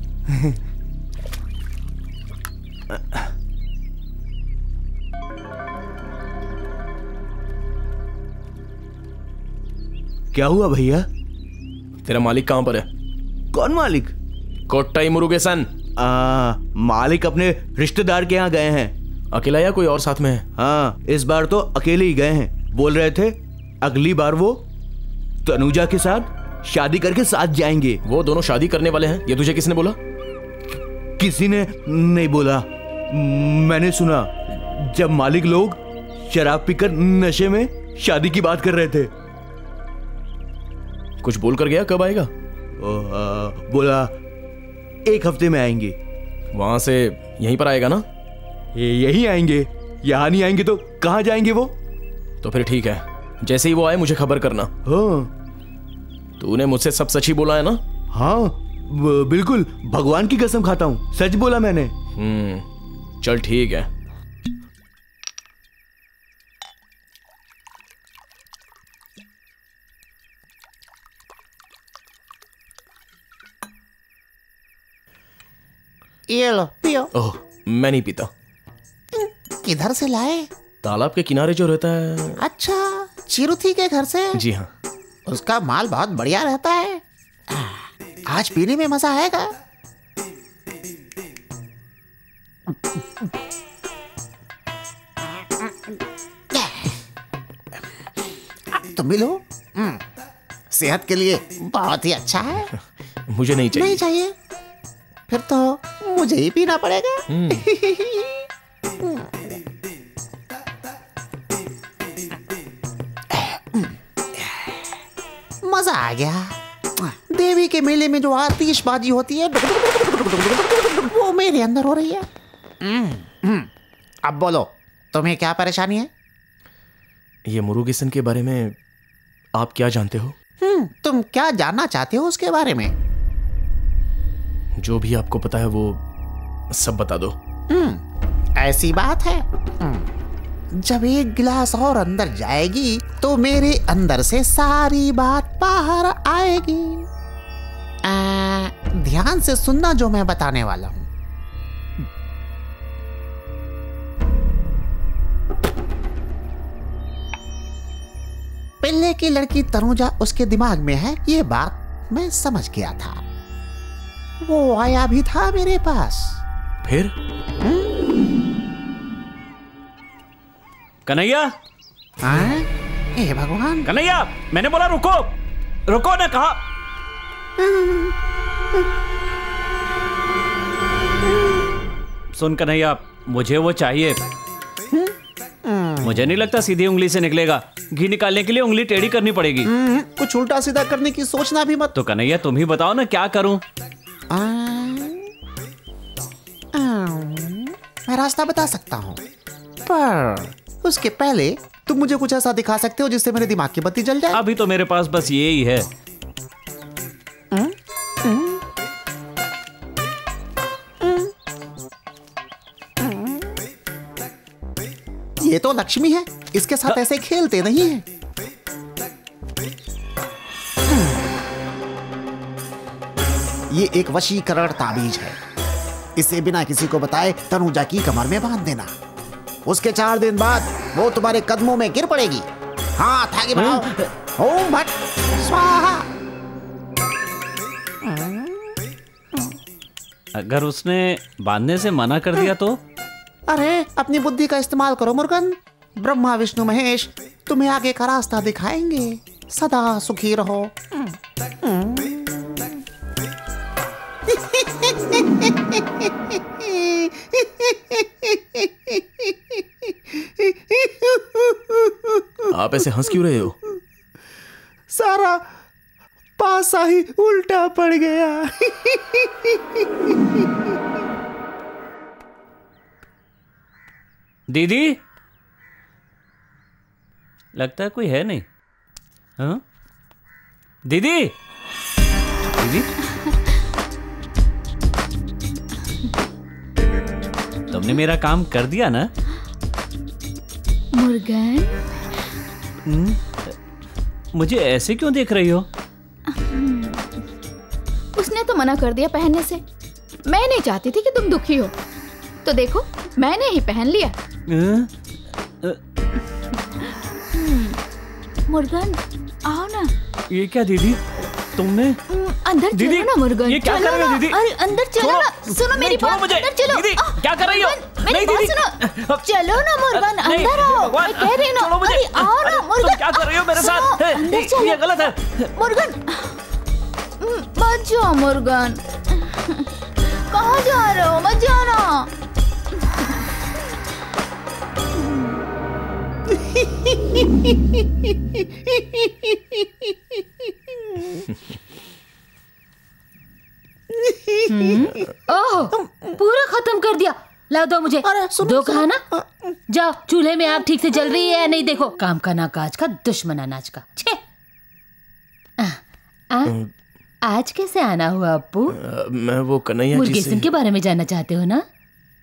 क्या हुआ भैया? तेरा मालिक कहां पर है? कौन मालिक? कोट्टाई मुरुगेसन। आ, मालिक अपने रिश्तेदार के यहाँ गए हैं। अकेला या कोई और साथ में है? हाँ, इस बार तो अकेले ही गए हैं। बोल रहे थे अगली बार वो तनुजा के साथ शादी करके साथ जाएंगे। वो दोनों शादी करने वाले हैं, ये तुझे किसने बोला? किसी ने नहीं बोला, मैंने सुना जब मालिक लोग शराब पीकर नशे में शादी की बात कर रहे थे। कुछ बोल कर गया? कब आएगा? ओ, आ, बोला एक हफ्ते में आएंगे। वहां से यहीं पर आएगा ना? यहीं आएंगे, यहाँ नहीं आएंगे तो कहाँ जाएंगे वो? तो फिर ठीक है, जैसे ही वो आए मुझे खबर करना। हाँ। तूने मुझसे सब सच ही बोला है ना? हाँ बिल्कुल, भगवान की कसम खाता हूँ, सच बोला मैंने। हम्म, चल ठीक है। ये लो पियो। ओह, मैं नहीं पीता। किधर से लाए? तालाब के किनारे जो रहता है। अच्छा, चिरुथी के घर से? जी हाँ। उसका माल बहुत बढ़िया रहता है, आज पीने में मजा आएगा। तुम भी लो, सेहत के लिए बहुत ही अच्छा है। मुझे नहीं चाहिए। नहीं चाहिए? फिर तो मुझे ही पीना पड़ेगा। मजा आ गया। देवी के मेले में जो आतिशबाजी होती है वो मेरे अंदर हो रही है। अब बोलो, तुम्हें क्या परेशानी है? ये मुरुगेसन के बारे में आप क्या जानते हो? हम्म, तुम क्या जानना चाहते हो उसके बारे में? जो भी आपको पता है वो सब बता दो। हम्म, ऐसी बात है। जब एक गिलास और अंदर जाएगी तो मेरे अंदर से सारी बात बाहर आएगी। आ, ध्यान से सुनना जो मैं बताने वाला हूं। पिल्ले की लड़की तनुजा उसके दिमाग में है, ये बात मैं समझ गया था। वो आया भी था मेरे पास। फिर कन्हैया, हे भगवान, कन्हैया, मैंने बोला रुको, रुको ना कहा। सुन कन्हैया, मुझे वो चाहिए। मुझे नहीं लगता सीधी उंगली से निकलेगा। घी निकालने के लिए उंगली टेढ़ी करनी पड़ेगी। कुछ उल्टा सीधा करने की सोचना भी मत। तो कन्हैया तुम ही बताओ ना क्या करूं। आ, आ, मैं रास्ता बता सकता हूँ, पर उसके पहले तुम मुझे कुछ ऐसा दिखा सकते हो जिससे मेरे दिमाग की बत्ती जल जाए। अभी तो मेरे पास बस ये ही है। आ, ये तो लक्ष्मी है, इसके साथ ऐसे खेलते नहीं है। ये एक वशीकरण ताबीज है। इसे बिना किसी को बताए तनुजा की कमर में बांध देना। उसके चार दिन बाद वो तुम्हारे कदमों में गिर पड़ेगी। हाथ आगे बढ़ाओ। ओम भट स्वाहा। अगर उसने बांधने से मना कर दिया तो? अरे अपनी बुद्धि का इस्तेमाल करो मुर्गन। ब्रह्मा विष्णु महेश तुम्हें आगे का रास्ता दिखाएंगे। सदा सुखी रहो। आप ऐसे हंस क्यों रहे हो? सारा पासा ही उल्टा पड़ गया। दीदी, लगता है कोई है नहीं। हाँ दीदी, दीदी तुमने मेरा काम कर दिया ना? मुर्गन, मुझे ऐसे क्यों देख रही हो? उसने तो मना कर दिया पहनने से। मैं नहीं चाहती थी कि तुम दुखी हो, तो देखो मैंने ही पहन लिया। मुर्गन आओ ना। ये क्या दीदी, तुमने अंदर दीदी, चलो ना मुर्गन। ये क्या कर रही हो दीदी? अरे अंदर चलो ना। सुनो मेरी बात, मुझे। अंदर चलो। दीदी, क्या कर रही हो? मेरी बात सुनो। चलो ना मुर्गन, अंदर आओ। मैं कह रही ना, अरे आओ ना मुर्गन। क्या कर रही हो मेरे साथ? अंदर चलो। ये गलत है मुर्गन। मत जाओ मुर्गन। कहाँ जा रहे हो? मत जाना। ओह, पूरा खत्म कर दिया। ला दो मुझे। दो कहा ना। जाओ, चूल्हे में आप ठीक से जल रही है या नहीं देखो। काम का ना काज का, दुश्मन अनाज का। छे। आ, आ, आज कैसे आना हुआ अप्पू? मैं वो कन्हैया जी से मुर्गेसन के बारे में जानना चाहते हो ना?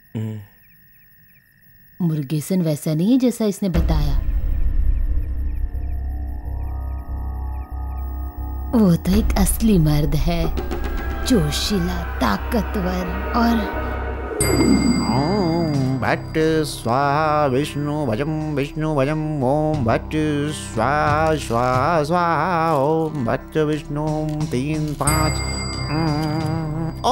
मुर्गेसन वैसा नहीं है जैसा इसने बताया। वो तो एक असली मर्द है, जोशीला, ताकतवर और ओम भट्ट स्वाहा विष्णु भजम विष्णु भजम। ओम भट्ट स्वाहा स्वाहा स्वाहा। ओम भट्ट विष्णु तीन पाँच। ओ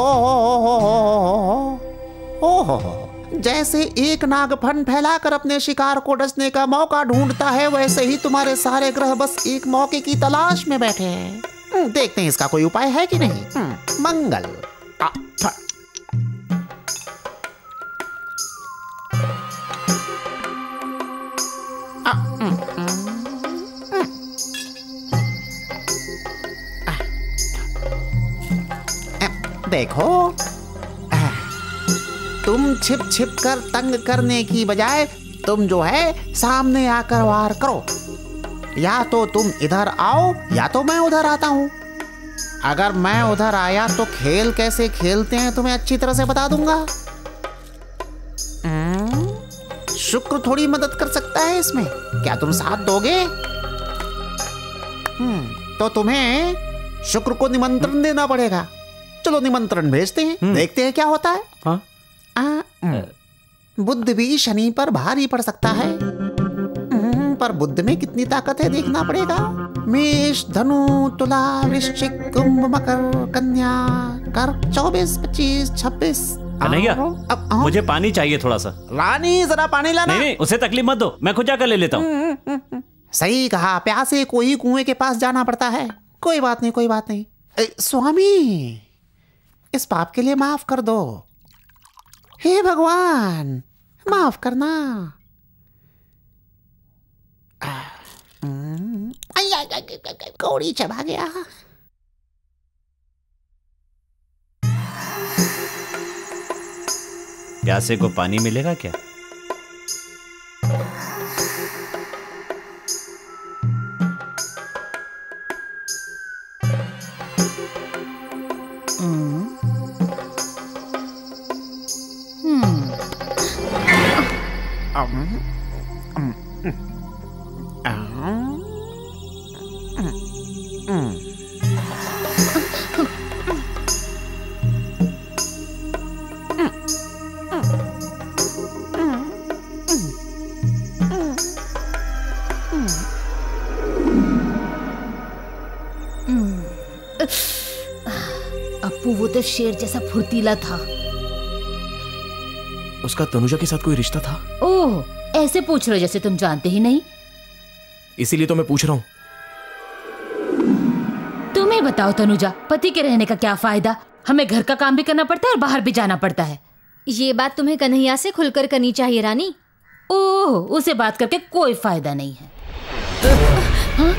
ओ जैसे एक नाग फन फैलाकर अपने शिकार को डसने का मौका ढूंढता है, वैसे ही तुम्हारे सारे ग्रह बस एक मौके की तलाश में बैठे हैं। देखते हैं इसका कोई उपाय है कि नहीं। मंगल। आ, देखो, तुम छिप छिप कर तंग करने की बजाय तुम जो है सामने आकर वार करो। या तो तुम इधर आओ या तो मैं उधर आता हूँ। अगर मैं उधर आया तो खेल कैसे खेलते हैं तुम्हें अच्छी तरह से बता दूंगा। शुक्र थोड़ी मदद कर सकता है इसमें। क्या तुम साथ दोगे? हम्म, तो तुम्हें शुक्र को निमंत्रण देना पड़ेगा। चलो निमंत्रण भेजते हैं, देखते हैं क्या होता है। हाँ? आ, बुध भी शनि पर भारी पड़ सकता है, पर बुध में कितनी ताकत है देखना पड़ेगा। मेष, धनु, तुला, वृश्चिक, कुंभ, मकर, कन्या, कर्क, चौबीस, पच्चीस, छब्बीस। कन्हैया, मुझे पानी चाहिए थोड़ा सा। रानी जरा पानी लाना। नहीं नहीं, उसे तकलीफ मत दो, मैं खुद जाकर ले लेता हूँ। सही कहा, प्यासे को ही कुएं के पास जाना पड़ता है। कोई बात नहीं, कोई बात नहीं। ए, स्वामी, इस पाप के लिए माफ कर दो। हे भगवान, माफ करना। कौड़ी चबा गया। प्यासे को पानी मिलेगा क्या? अप्पू वो तो शेर जैसा फुर्तीला था। उसका तनुजा के साथ कोई रिश्ता था? ओह, ऐसे पूछ रहे जैसे तुम जानते ही नहीं। इसीलिए तो मैं पूछ रहा हूँ। तुम्हें बताओ तनुजा, पति के रहने का क्या फायदा? हमें घर का काम भी करना पड़ता है और बाहर भी जाना पड़ता है। ये बात तुम्हें कन्हैया से खुलकर करनी चाहिए रानी। ओह, उसे बात करके कोई फायदा नहीं है। हाँ?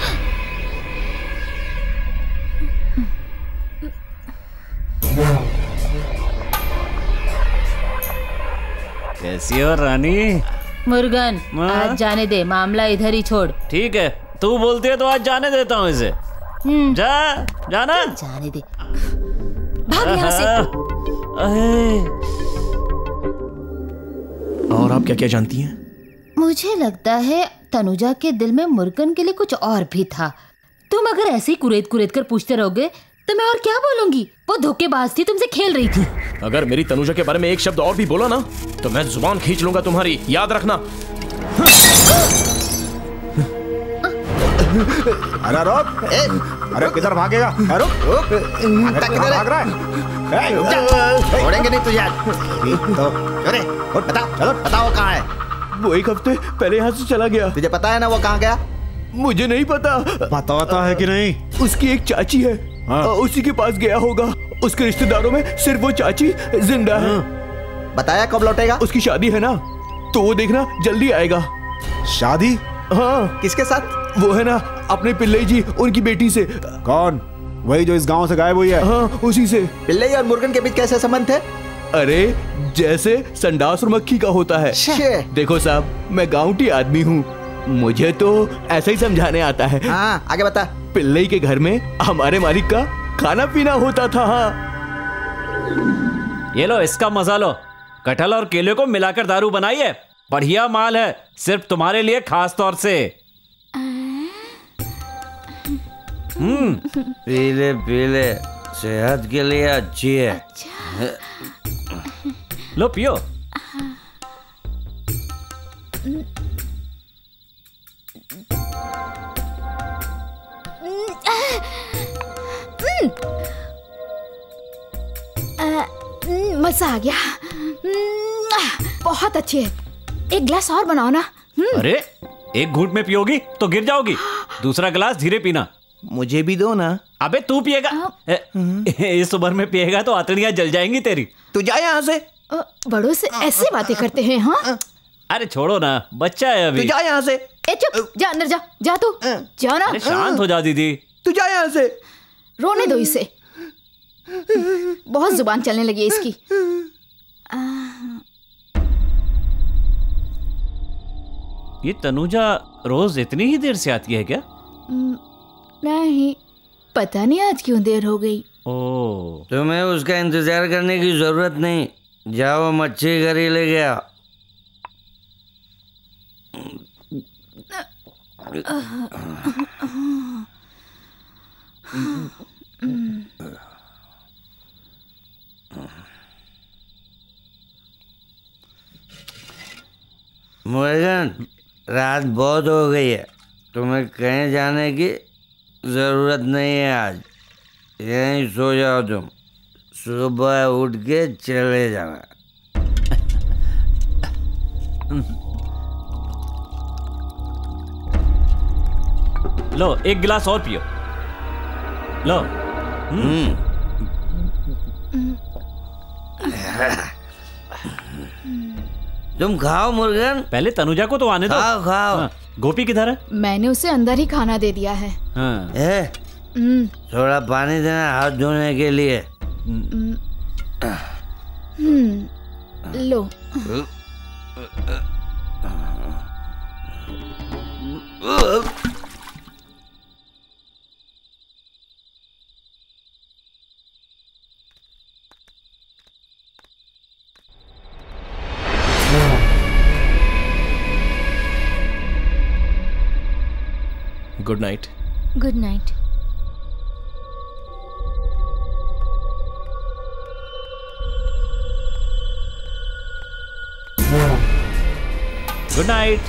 कैसी हो रानी? मुर्गन, आज जाने दे, मामला इधर ही छोड़। ठीक है, तू बोलती है तो आज जाने देता हूँ इसे। जा, जाना। जाने दे। भाग यहाँ से। और आप क्या क्या जानती हैं? मुझे लगता है तनुजा के दिल में मुर्गन के लिए कुछ और भी था। तुम अगर ऐसे ही कुरेद कुरेद कर पूछते रहोगे तो मैं और क्या बोलूंगी? वो धोखेबाज थी, तुमसे खेल रही थी। अगर मेरी तनुजा के बारे में एक शब्द और भी बोला ना तो मैं जुबान खींच लूंगा तुम्हारी, याद रखना। अरे रुक, ए, अरे किधर भागेगा? रुक, रुक, किधर भाग रहा है? रुक जा, छोड़ेंगे नहीं तुझे। तो अरे बताओ, चलो बताओ कहाँ है? वो एक हफ्ते पहले यहाँ से चला गया। तुझे पता है ना वो कहाँ गया? मुझे नहीं पता। पता पता है कि नहीं? उसकी एक चाची है, हाँ। उसी के पास गया होगा। उसके रिश्तेदारों में सिर्फ वो चाची जिंदा है। हाँ। बताया कब लौटेगा? उसकी शादी है ना, तो वो देखना जल्दी आएगा। शादी? हाँ। किसके साथ? वो है ना अपने पिल्लई जी, उनकी बेटी से। कौन? वही जो इस गांव से गायब हुई है? हाँ, उसी से। पिल्लई और मुर्गन के बीच कैसे संबंध थे? अरे जैसे संडास और मक्खी का होता है। देखो साहब, मैं गांवटी आदमी हूँ, मुझे तो ऐसा ही समझाने आता है। हाँ, आगे बता। पिल्लई के घर में हमारे मालिक का खाना पीना होता था। हाँ। ये लो, इसका मजा लो। कटहल और केले को मिलाकर दारू बनाई है, बढ़िया माल है, सिर्फ तुम्हारे लिए खास तौर से। हम्म, पीले पीले, सेहत के लिए अच्छी है। अच्छा। लो पियो। मजा आ गया, बहुत अच्छी है। एक ग्लास और बनाओ ना। अरे एक घूंट में पियोगी तो गिर जाओगी, दूसरा गिलास धीरे पीना। मुझे भी दो ना। अबे तू पिएगा? इस उम्र में पिएगा तो आंतड़ियां जल जाएंगी तेरी। तू जा यहाँ से। बड़ों से ऐसी बातें करते हैं? हाँ, अरे छोड़ो ना, बच्चा है अभी। तू जा यहाँ से। ए चुप, जा अंदर जा, जा तू जा ना। अरे शांत हो जा दीदी। तू जा यहाँ से। रोने दो इसे, बहुत जुबान चलने लगी इसकी। ये तनुजा रोज इतनी ही देर से आती है क्या? नहीं, पता नहीं आज क्यों देर हो गई। ओह, तुम्हें उसका इंतजार करने की जरूरत नहीं, जाओ मच्छी करी ले गया। मुर्गन, रात बहुत हो गई है, तुम्हें कहीं जाने की जरूरत नहीं है। आज यहीं सो जाओ तुम, सुबह उठ के चले जाना। लो एक गिलास और पियो। लो। हम्म। तुम खाओ मुर्गन। पहले तनुजा को तो आने दो। खाओ खाओ। हाँ, गोपी किधर है? मैंने उसे अंदर ही खाना दे दिया है। हाँ। ए, हम्म, थोड़ा पानी देना हाथ धोने के लिए। हम्म, लो। Good night. Good night. Good night.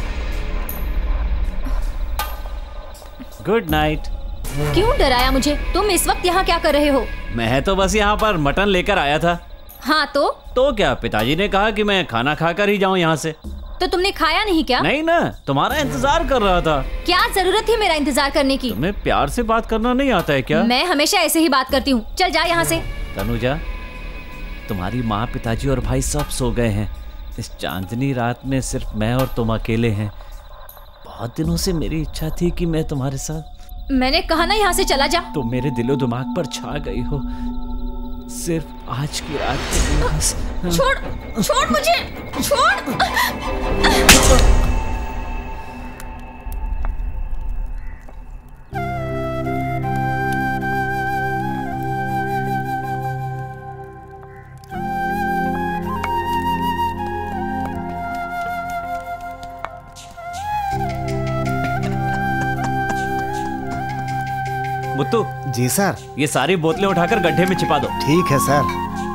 Good night. क्यों डराया मुझे? तुम इस वक्त यहाँ क्या कर रहे हो? मैं तो बस यहाँ पर मटन लेकर आया था। हाँ तो? तो क्या, पिताजी ने कहा कि मैं खाना खाकर ही जाऊँ यहाँ से। तो तुमने खाया नहीं क्या? नहीं ना, तुम्हारा इंतजार कर रहा था। क्या जरूरत थी मेरा इंतजार करने की? तुम्हें प्यार से बात करना नहीं आता है क्या? मैं हमेशा ऐसे ही बात करती हूँ। चल जा यहाँ से। तनुजा, तुम्हारी माँ, पिताजी और भाई सब सो गए हैं। इस चांदनी रात में सिर्फ मैं और तुम अकेले हैं। बहुत दिनों से मेरी इच्छा थी कि मैं तुम्हारे साथ। मैंने कहा ना यहाँ से चला जा। तुम मेरे दिलो दिमाग पर छा गई हो, सिर्फ आज की रात के बस। छोड़, छोड़ मुझे, छोड़। मुत्तू। जी सर। ये सारी बोतलें उठाकर गड्ढे में छिपा दो। ठीक है सर।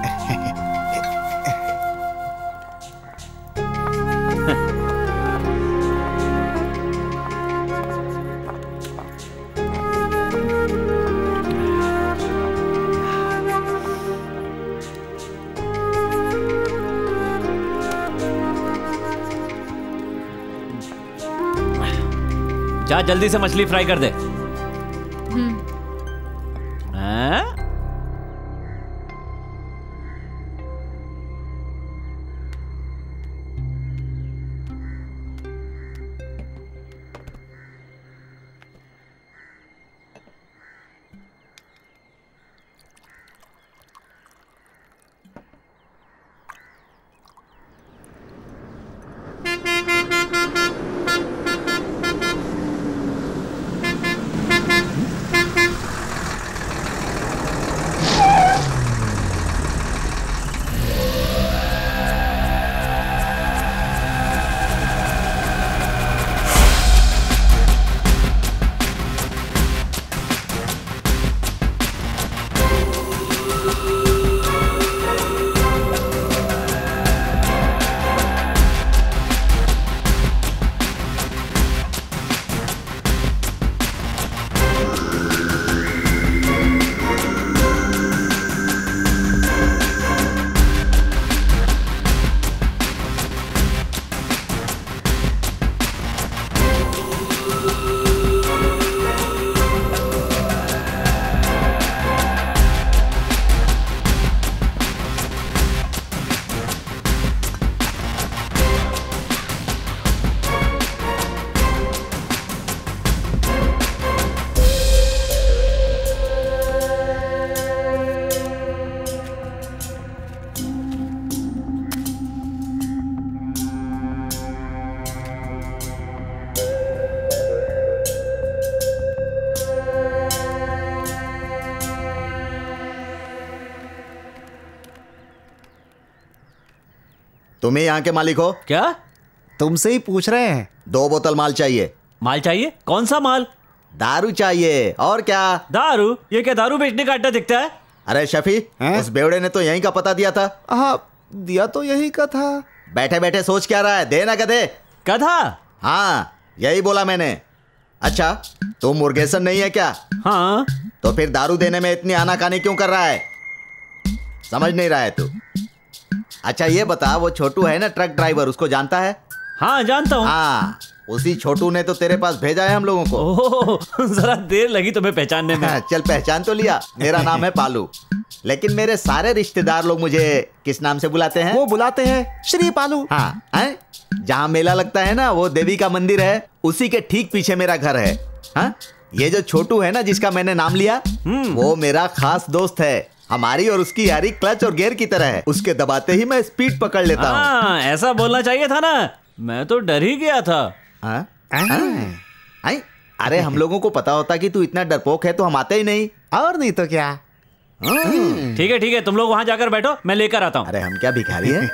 जा जल्दी से मछली फ्राई कर दे। हाँ? तुम ही यहाँ के मालिक हो? क्या? तुमसे ही पूछ रहे हैं। दो बोतल माल चाहिए। माल चाहिए? कौन सा माल? दारू चाहिए। और क्या? दारू? ये क्या दारू बेचने का अड्डा दिखता है? अरे शफी, उस बेवड़े ने तो यहीं का पता दिया था। हाँ, दिया तो यही का था। बैठे बैठे सोच क्या रहा है? दे ना गधे। गधा? हाँ, यही बोला मैंने। अच्छा, तू मुर्गेसन नहीं है क्या? हाँ। तो फिर दारू देने में इतनी आनाकानी क्यों कर रहा है? समझ नहीं रहा है तू? अच्छा ये बता, वो छोटू है ना ट्रक ड्राइवर, उसको जानता है? हाँ जानता हूँ। हाँ, उसी छोटू ने तो तेरे पास भेजा है हम लोगों को। ओह, जरा देर लगी तुम्हें पहचानने में। चल पहचान तो लिया। मेरा नाम है पालू, लेकिन मेरे सारे रिश्तेदार लोग मुझे किस नाम से बुलाते हैं? वो बुलाते हैं श्री पालू। हाँ, हैं? जहाँ मेला लगता है ना, वो देवी का मंदिर है, उसी के ठीक पीछे मेरा घर है। हाँ? ये जो छोटू है ना जिसका मैंने नाम लिया, वो मेरा खास दोस्त है। हमारी और उसकी यारी क्लच और गियर की तरह है। उसके दबाते ही मैं स्पीड पकड़ लेता हूँ। हाँ, ऐसा बोलना चाहिए था ना, मैं तो डर ही गया था। हाँ? हाँ? अरे हम लोगों को पता होता कि तू इतना डरपोक है तो हम आते ही नहीं। और नहीं तो क्या। ठीक है ठीक है, तुम लोग वहां जाकर बैठो, मैं लेकर आता हूँ। अरे हम क्या भिखारी हैं?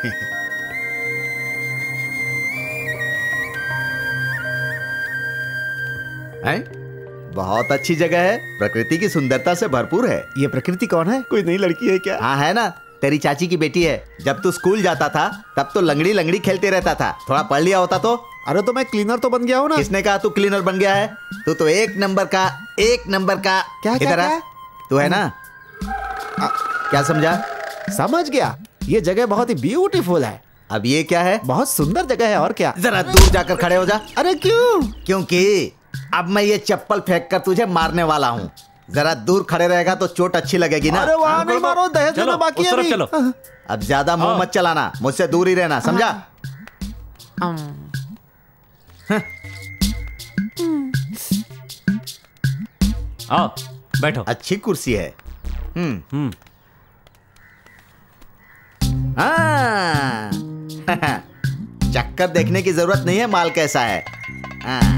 हैं? बहुत अच्छी जगह है, प्रकृति की सुंदरता से भरपूर है। ये प्रकृति कौन है? कोई नई लड़की है क्या? हाँ है ना, तेरी चाची की बेटी है। जब तू स्कूल जाता था तब तो लंगड़ी लंगड़ी खेलते रहता था। थोड़ा पढ़ लिया होता तो। अरे तो मैं क्लीनर तो बन गया हूँ ना। किसने कहा तू क्लीनर बन गया है? तू तो एक नंबर का एक नंबर का क्या क्या, क्या? तू है ना? आ, क्या समझा? समझ गया, ये जगह बहुत ही ब्यूटीफुल है। अब ये क्या है? बहुत सुंदर जगह है। और क्या? जरा दूर जाकर खड़े हो जा। अरे क्यों? क्योंकि अब मैं ये चप्पल फेंक कर तुझे मारने वाला हूँ। जरा दूर खड़े रहेगा तो चोट अच्छी लगेगी ना। अरे वहाँ नहीं मारो, दहेज देना बाकी है अभी। अब ज्यादा मुंह मत चलाना, मुझसे दूर ही रहना, समझा? आओ बैठो। अच्छी कुर्सी है। हम्म हम्म हाँ। चक्कर देखने की जरूरत नहीं है, माल कैसा है। हाँ।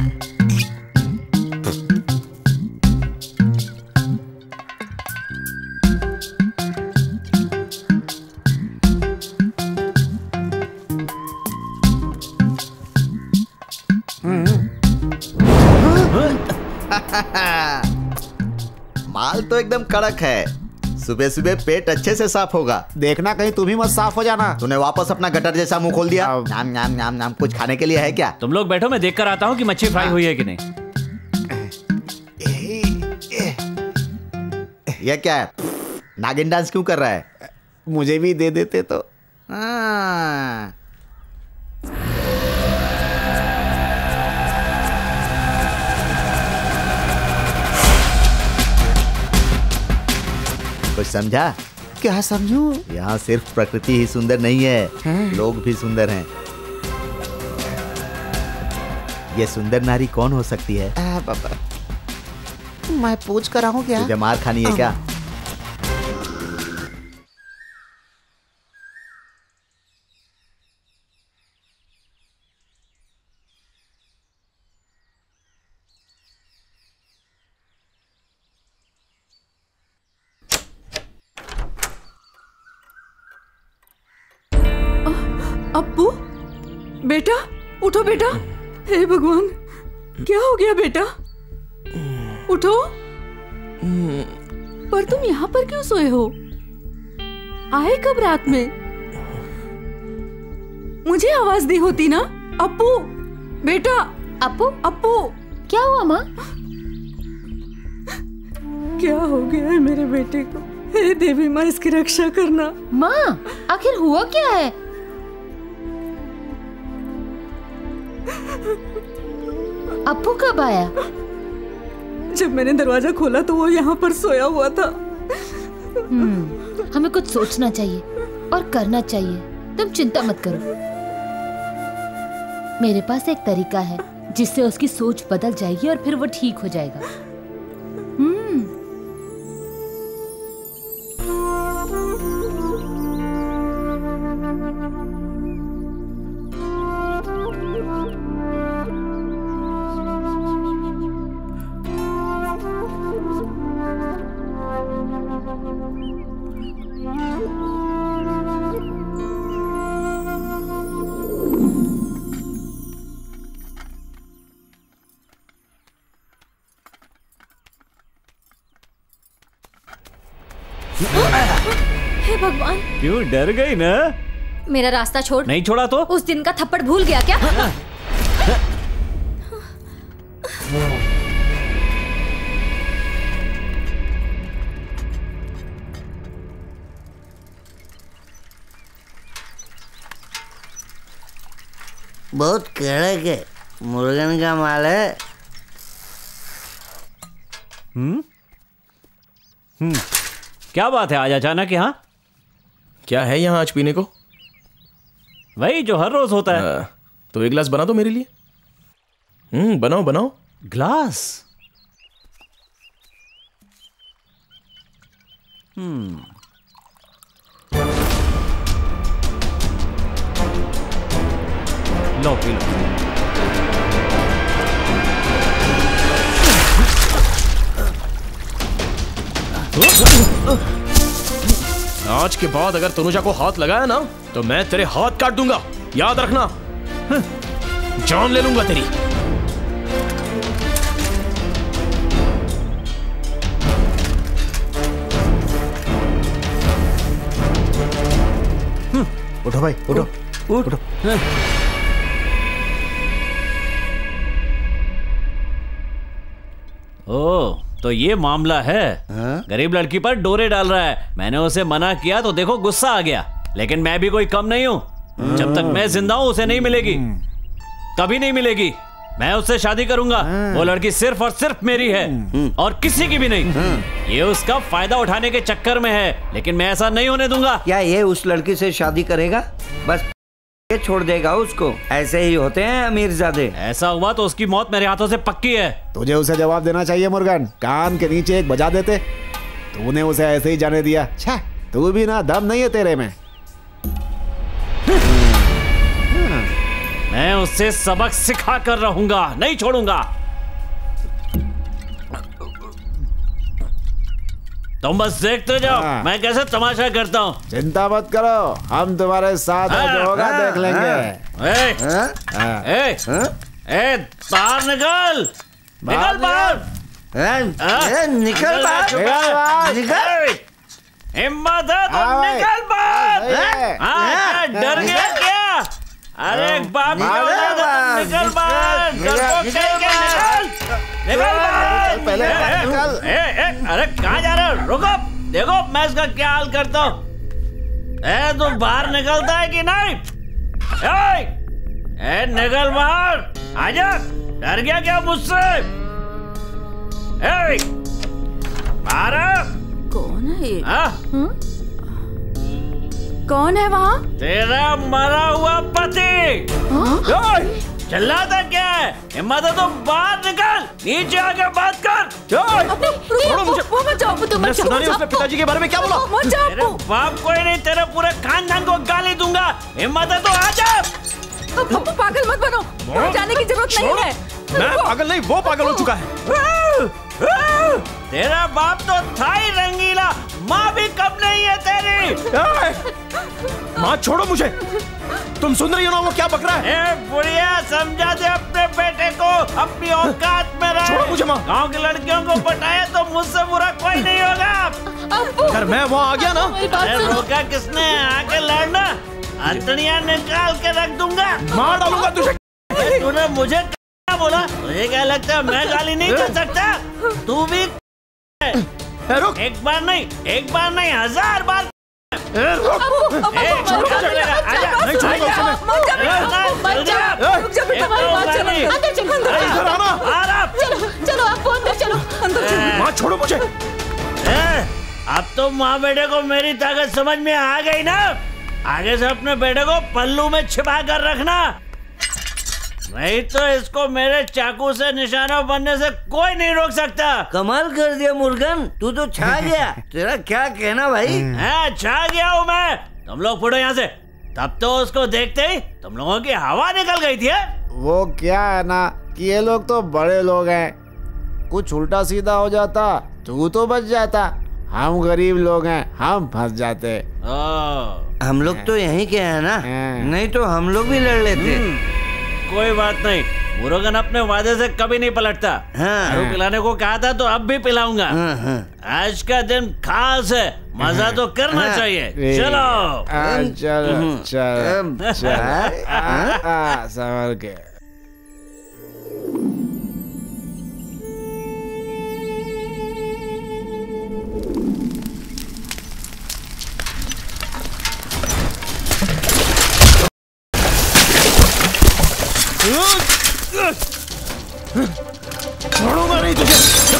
माल तो एकदम कड़क है। सुबह सुबह पेट अच्छे से साफ होगा। देखना कहीं तुम ही मत साफ हो जाना। तूने वापस अपना गटर जैसा मुंह खोल दिया। नाम नाम नाम नाम कुछ खाने के लिए है क्या? तुम लोग बैठो, मैं देख कर आता हूँ कि मच्छी फ्राई हुई है कि नहीं। ये क्या है? नागिन डांस क्यों कर रहा है? मुझे भी दे देते तो। हाँ। कुछ समझा? क्या समझूं? यहाँ सिर्फ प्रकृति ही सुंदर नहीं है, हाँ? लोग भी सुंदर हैं। ये सुंदर नारी कौन हो सकती है? आ, बाबा। मैं पूछ कर आऊँ क्या? तुझे मार खानी है क्या? अप्पू, बेटा उठो बेटा। हे भगवान, क्या हो गया बेटा? उठो। पर तुम यहाँ पर क्यों सोए हो? आए कब रात में? मुझे आवाज दी होती ना। अप्पू बेटा। अप्पू अप्पू क्या हुआ माँ? क्या हो गया है मेरे बेटे को? हे देवी माँ, इसकी रक्षा करना। माँ आखिर हुआ क्या है? अप्पू कब आया? जब मैंने दरवाजा खोला तो वो यहाँ पर सोया हुआ था। हम्म, हमें कुछ सोचना चाहिए और करना चाहिए। तुम चिंता मत करो, मेरे पास एक तरीका है जिससे उसकी सोच बदल जाएगी और फिर वो ठीक हो जाएगा। हम्म हे भगवान, क्यों डर गई ना? मेरा रास्ता छोड़। नहीं छोड़ा तो? उस दिन का थप्पड़ भूल गया क्या? बहुत कड़क है, मुर्गन का माल है। हम्म हम्म क्या बात है आज अचानक यहाँ? क्या है यहाँ आज पीने को? वही जो हर रोज होता है। आ, तो एक गिलास बना दो मेरे लिए। हम्म बनाओ बनाओ। ग्लास? हम्म लो पी लो। आज के बाद अगर तनुजा को हाथ लगाया ना तो मैं तेरे हाथ काट दूंगा, याद रखना। जान ले लूंगा तेरी। उठो भाई, उठो उठो। ओ तो ये मामला है। गरीब लड़की पर डोरे डाल रहा है। मैंने उसे मना किया तो देखो गुस्सा आ गया, लेकिन मैं भी कोई कम नहीं हूं। जब तक मैं जिंदा हूं उसे नहीं मिलेगी, कभी नहीं मिलेगी। मैं उससे शादी करूंगा। वो लड़की सिर्फ और सिर्फ मेरी है और किसी की भी नहीं। ये उसका फायदा उठाने के चक्कर में है, लेकिन मैं ऐसा नहीं होने दूंगा। क्या ये उस लड़की से शादी करेगा? बस छोड़ देगा उसको? ऐसे ही होते हैं अमीरजादे। ऐसा हुआ तो उसकी मौत मेरे हाथों से पक्की है। तुझे उसे जवाब देना चाहिए मुर्गन, कान के नीचे एक बजा देते। तूने उसे ऐसे ही जाने दिया। छा, तू भी ना दम नहीं है तेरे में। मैं उससे सबक सिखा कर रहूंगा, नहीं छोड़ूंगा। तुम बस देखते जाओ मैं कैसे तमाशा करता हूँ। चिंता मत करो, हम तुम्हारे साथ है, जो होगा देख लेंगे। ए, ए, ए, बाहर निकल, निकल बाहर, निकल बाहर, निकल। हिम्मत है तो निकल बाहर। हाँ, डर गया क्या? अरे बाप निकल बाहर, निकल निकल बाहर, पहले निकल। अरे कहाँ जा रहे हो? रुको, देखो मैं इसका क्या हाल करता हूँ। ए तू बाहर निकलता है कि नहीं? ए, ए निकल बाहर, आजा। डर गया क्या मुझसे? ए, बाहर। कौन है ये? हाँ? कौन है वहाँ? तेरा मरा हुआ पति। चिल्लाता क्या है? हिम्मत है तो बाहर निकल, नीचे आके बात कर। छोड़ो मुझे। वो मत जाओ, तुम मत सुना नहीं उसने पिताजी के बारे में क्या बोला? मत जाओ। तेरे बाप कोई नहीं, तेरे पूरे खानदान को गाली दूंगा। हिम्मत है तो आ जा। अब पागल मत बनो, वहाँ जाने की जरूरत नहीं है। मैं पागल नहीं, वो पागल हो चुका है। तेरा बाप तो था ही रंगीला, माँ भी कम नहीं है तेरी। माँ छोड़ो मुझे, तुम सुन रही हो ना वो क्या बक रहा है? ए बुढ़िया, समझा दे अपने बेटे को, अपनी औकात में रहे। छोड़ो मुझे माँ। गाँव की लड़कियों को पटाया तो मुझसे बुरा कोई नहीं होगा। अगर मैं वहाँ आ गया ना, अरे रोका किसने? आके लड़ना, अंतड़ियाँ निकाल के रख दूंगा, मार डालूंगा तुझे। तूने मुझे क्या बोला? तुझे क्या लगता है मैं गाली नहीं कर सकता? तू भी एक बार नहीं, एक बार नहीं, हजार बार। चलो आपको अंदर चलो, अंदर चलो। माँ छोड़ो मुझे। अब तो माँ बेटे को मेरी ताकत समझ में आ गई ना। आगे से अपने बेटे को पल्लू में छिपा कर रखना, नहीं तो इसको मेरे चाकू से निशाना बनने से कोई नहीं रोक सकता। कमाल कर दिया मुर्गन, तू तो छा गया। तेरा क्या कहना भाई? है, छा गया हूँ मैं। तुम लोग फुटो यहाँ से। तब तो उसको देखते ही तुम लोगों की हवा निकल गई थी। वो क्या है ना कि ये लोग तो बड़े लोग हैं, कुछ उल्टा सीधा हो जाता तू तो बच जाता, हम गरीब लोग हैं, हम फंस जाते। हम लोग तो यहीं के हैं ना, नहीं तो हम लोग भी लड़ लेते। कोई बात नहीं, मुर्गन अपने वादे से कभी नहीं पलटता। हाँ। दारू पिलाने को कहा था तो अब भी पिलाऊंगा। हाँ, हाँ। आज का दिन खास है, मजा तो करना चाहिए। चलो आ, चलो चलो चलो संभल के। छोड़ूंगा नहीं तुझे।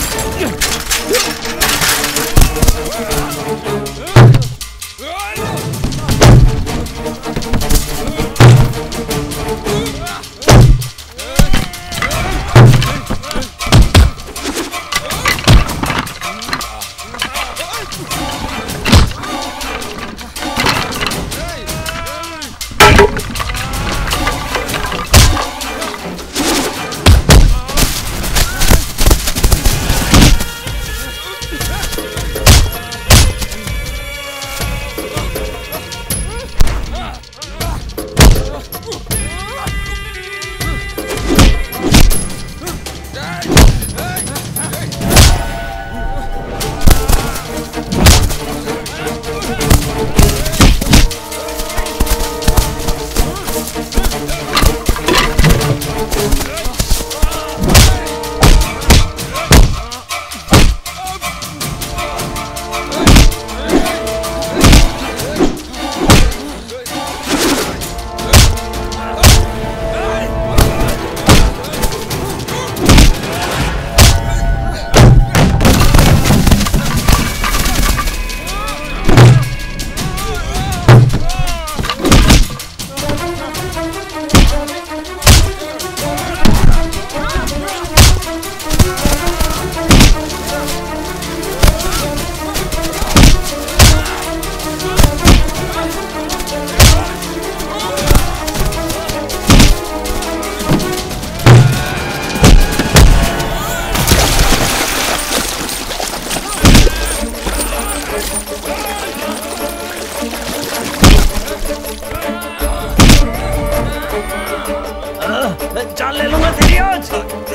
जान ले लूंगा तेरी आज।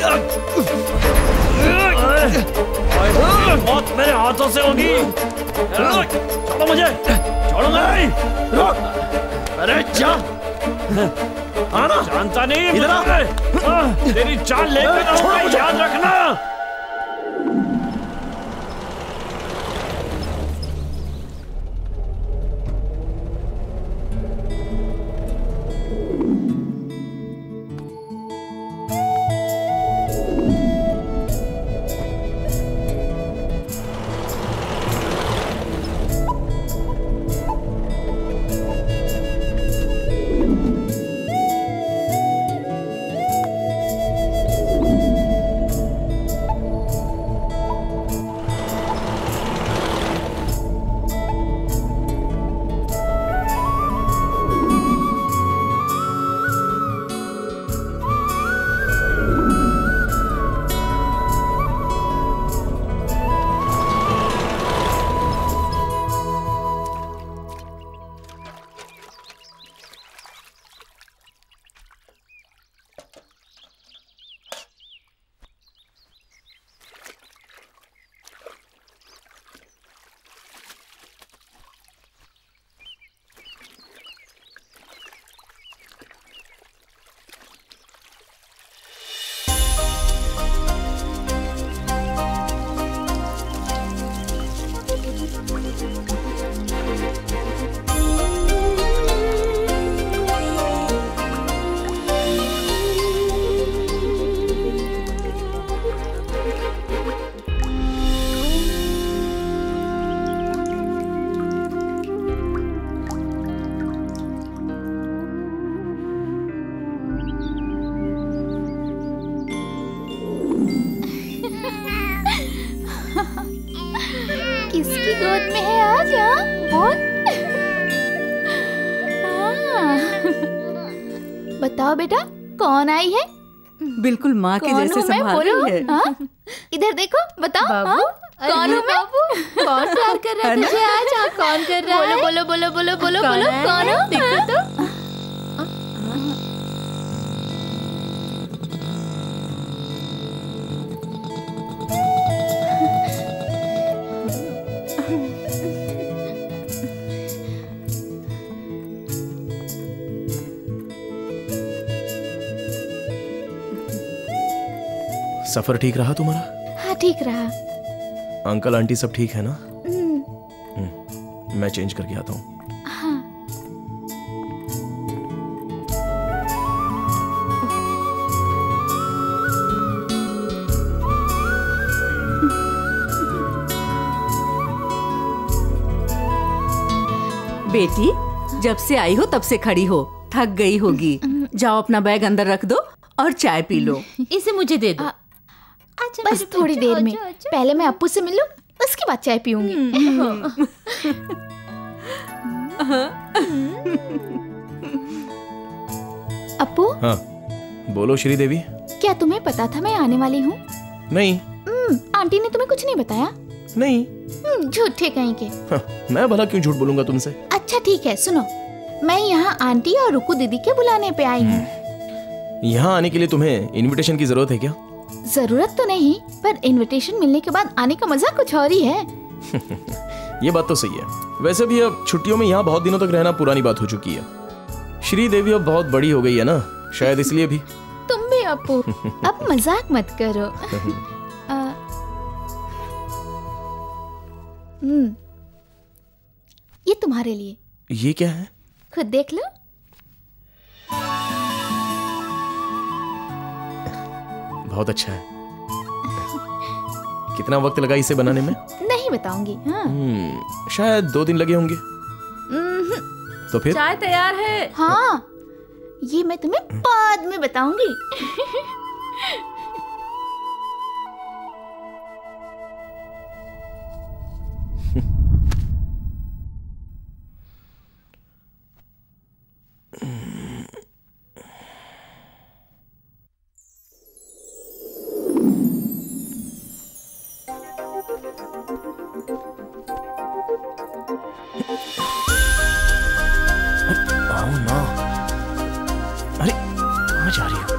मौत मेरे हाथों से होगी। छोड़ो मुझे, छोड़ूंगा नहीं। रुक, अरे जा। आना, जानता नहीं इधर आ। तेरी जान लेके जाऊंगा, याद रखना। किसकी गोद में है आज? हाँ बोल। बताओ बेटा, कौन आई है? बिल्कुल माँ के जैसे संभाल रही है। हाँ? इधर देखो, बताओ। बाबू, हाँ? कौन हूँ मैं? कौन प्यार कर रहा है तुझे आज? हाँ, कौन कर रहा है? बोलो बोलो बोलो बोलो बोलो बोलो, कौन हूँ? देखो तो। सफर ठीक रहा तुम्हारा? हाँ ठीक रहा। अंकल आंटी सब ठीक है ना? हम्म, हम्म, मैं चेंज करके आता हूँ। हाँ। बेटी, जब से आई हो तब से खड़ी हो, थक गई होगी। जाओ अपना बैग अंदर रख दो और चाय पी लो। इसे मुझे दे दो। अच्छा, बस थोड़ी देर में। पहले मैं अप्पू से मिल लूं, उसके बाद चाय पीऊंगी। अप्पू, हाँ बोलो श्रीदेवी। क्या तुम्हें पता था मैं आने वाली हूँ? नहीं। आंटी ने तुम्हें कुछ नहीं बताया? नहीं। झूठे कहीं के। हाँ, मैं भला क्यों झूठ बोलूंगा तुमसे? अच्छा ठीक है, सुनो, मैं यहाँ आंटी और रुकू दीदी के बुलाने पे आई हूँ। यहाँ आने के लिए तुम्हें इनविटेशन की जरूरत है क्या? जरूरत तो नहीं, पर इनविटेशन मिलने के बाद आने का मजा कुछ और ही है। ये बात तो सही है। वैसे भी अब छुट्टियों में यहाँ बहुत दिनों तक रहना पुरानी बात हो चुकी है। श्रीदेवी अब बहुत बड़ी हो गई है ना, शायद इसलिए भी। तुम भी अप्पू, अब मजाक मत करो। हम्म, ये तुम्हारे लिए। ये क्या है? खुद देख लो। बहुत अच्छा है। कितना वक्त लगा इसे बनाने में? नहीं बताऊंगी। हाँ। हम्म, शायद दो दिन लगे होंगे। तो फिर? चाय तैयार है। हाँ, ये मैं तुम्हें बाद में बताऊंगी। आओ ना। अरे कहाँ जा रही हो?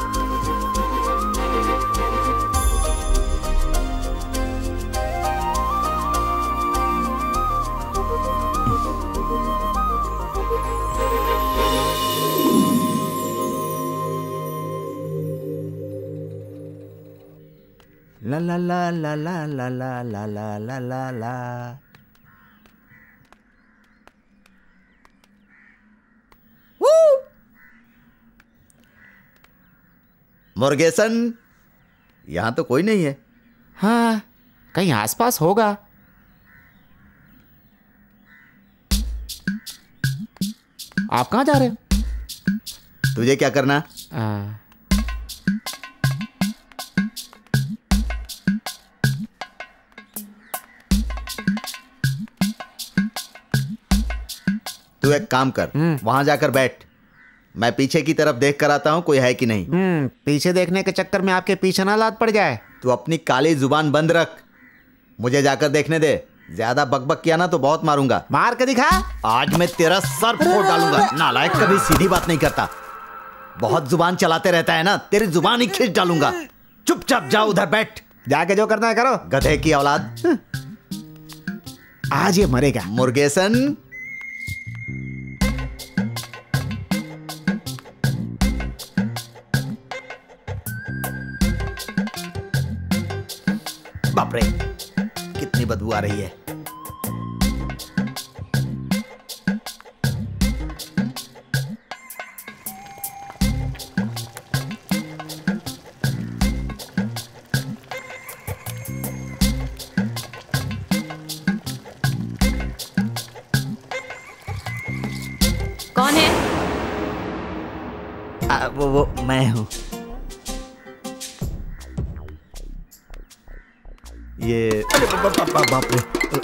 ला ला ला ला ला ला ला ला ला ला ला ला। मुर्गेसन, यहाँ तो कोई नहीं है। हाँ, कहीं आसपास होगा। आप कहाँ जा रहे हो? तुझे क्या करना? आ, तू एक काम कर, वहां जाकर बैठ। मैं पीछे की तरफ देख कर आता हूँ कोई है कि नहीं। हम्म, पीछे देखने के चक्कर में आपके पीछे ना लात पड़ जाए। तू अपनी काली जुबान बंद रख, मुझे जाकर देखने दे। ज्यादा बकबक किया ना तो बहुत मारूंगा। मार के दिखा। आज मैं तेरा सर फोड़ डालूंगा। नालायक, कभी सीधी बात नहीं करता, बहुत जुबान चलाते रहता है ना, तेरी जुबान ही खींच डालूंगा। चुपचाप जा, उधर बैठ। जाके जो करना है करो, गधे की औलाद। आज ये मरेगा। मुर्गेसन, बाप रे, कितनी बदबू आ रही है। कौन है? आ, वो वो मैं हूँ। ये अरे बाप रे,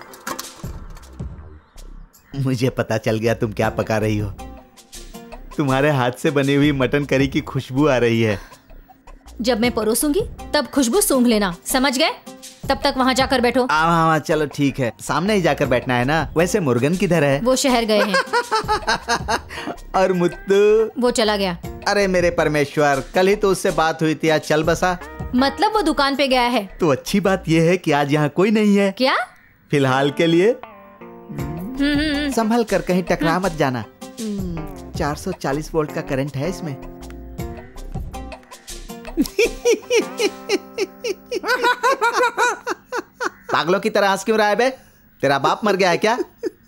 मुझे पता चल गया तुम क्या पका रही हो। तुम्हारे हाथ से बनी हुई मटन करी की खुशबू आ रही है। जब मैं परोसूंगी तब खुशबू सूंघ लेना, समझ गए? तब तक वहाँ जाकर बैठो। हाँ हाँ चलो ठीक है, सामने ही जाकर बैठना है ना। वैसे मुर्गन किधर है? वो शहर गए हैं। और मुत्तू? वो चला गया। अरे मेरे परमेश्वर, कल ही तो उससे बात हुई थी, आज चल बसा। मतलब वो दुकान पे गया है। तो अच्छी बात यह है कि आज यहाँ कोई नहीं है। क्या? फिलहाल के लिए। हम्म, संभल कर, कहीं टकरा मत जाना। चार सौ चालीस वोल्ट का करंट है इसमें। पागलों की तरह हंस क्यों रहा है बे? तेरा बाप मर गया है क्या?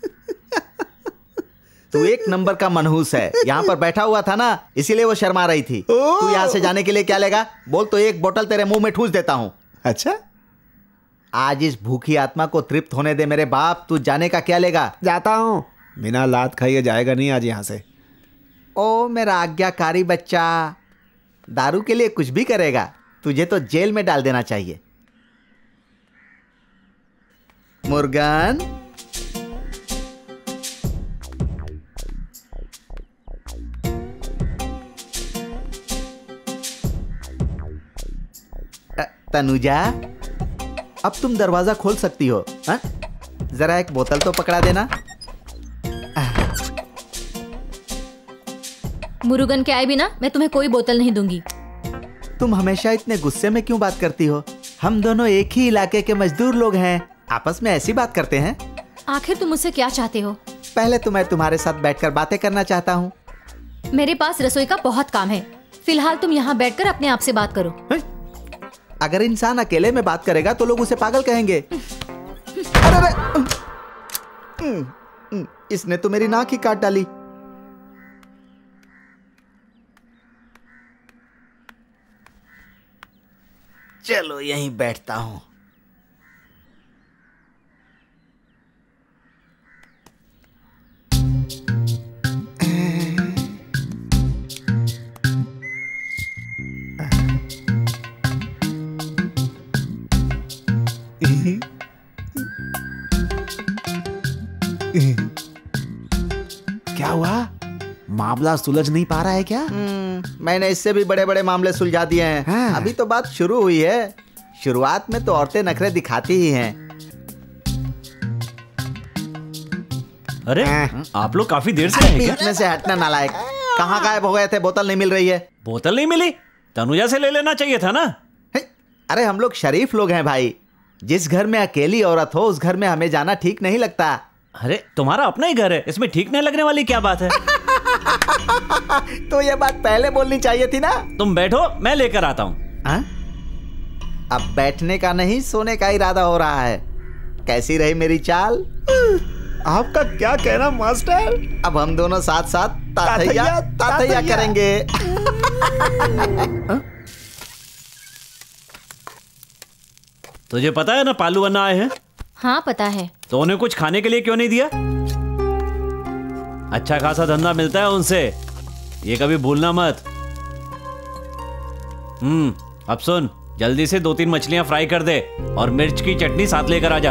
तू एक नंबर का मनहूस है। यहाँ पर बैठा हुआ था ना, इसीलिए वो शर्मा रही थी। तू यहाँ से जाने के लिए क्या लेगा? बोल तो एक बोतल तेरे मुंह में ठूस देता हूँ। अच्छा, आज इस भूखी आत्मा को तृप्त होने दे मेरे बाप। तू जाने का क्या लेगा? जाता हूँ। बिना लात खाइए जाएगा नहीं आज यहाँ से। ओ मेरा आज्ञाकारी बच्चा, दारू के लिए कुछ भी करेगा। तुझे तो जेल में डाल देना चाहिए। मुर्गन, तनुजा, अब तुम दरवाजा खोल सकती हो। हा? जरा एक बोतल तो पकड़ा देना। मुरुगन के आए बिना मैं तुम्हें कोई बोतल नहीं दूंगी। तुम हमेशा इतने गुस्से में क्यों बात करती हो? हम दोनों एक ही इलाके के मजदूर लोग हैं, आपस में ऐसी बात करते हैं। आखिर तुम मुझसे क्या चाहते हो? पहले तो मैं तुम्हारे साथ बैठकर बातें करना चाहता हूँ। मेरे पास रसोई का बहुत काम है। फिलहाल तुम यहाँ बैठकर अपने आप से बात करो। है? अगर इंसान अकेले में बात करेगा तो लोग उसे पागल कहेंगे। अरे अरे, इसने तो मेरी नाक ही काट डाली। चलो यहीं बैठता हूं। क्या हुआ? मामला सुलझ नहीं पा रहा है क्या? मैंने इससे भी बड़े बड़े मामले सुलझा दिए हैं। हाँ। अभी तो बात शुरू हुई है। शुरुआत में तो औरतें नखरे दिखाती ही हैं। अरे आप लोग काफी देर से हैं क्या? बीच में से हटना नालायक। कहाँ गायब हो गए थे? बोतल नहीं मिल रही है। बोतल नहीं मिली? तनुजा से ले लेना चाहिए था ना। अरे हम लोग शरीफ लोग हैं भाई। जिस घर में अकेली औरत हो उस घर में हमें जाना ठीक नहीं लगता। अरे तुम्हारा अपना ही घर है, इसमें ठीक नहीं लगने वाली क्या बात है? तो ये बात पहले बोलनी चाहिए थी ना। तुम बैठो, मैं लेकर आता हूँ। अब बैठने का नहीं सोने का इरादा हो रहा है। कैसी रही मेरी चाल? आपका क्या कहना मास्टर? अब हम दोनों साथ साथ तातैया तातैया करेंगे। तुझे पता है ना पालू अन्ना आए हैं? हाँ पता है। तो उन्हें कुछ खाने के लिए क्यों नहीं दिया? अच्छा खासा धंधा मिलता है उनसे, ये कभी भूलना मत। हम्म अब सुन, जल्दी से दो तीन मछलियां फ्राई कर दे और मिर्च की चटनी साथ लेकर आ जा।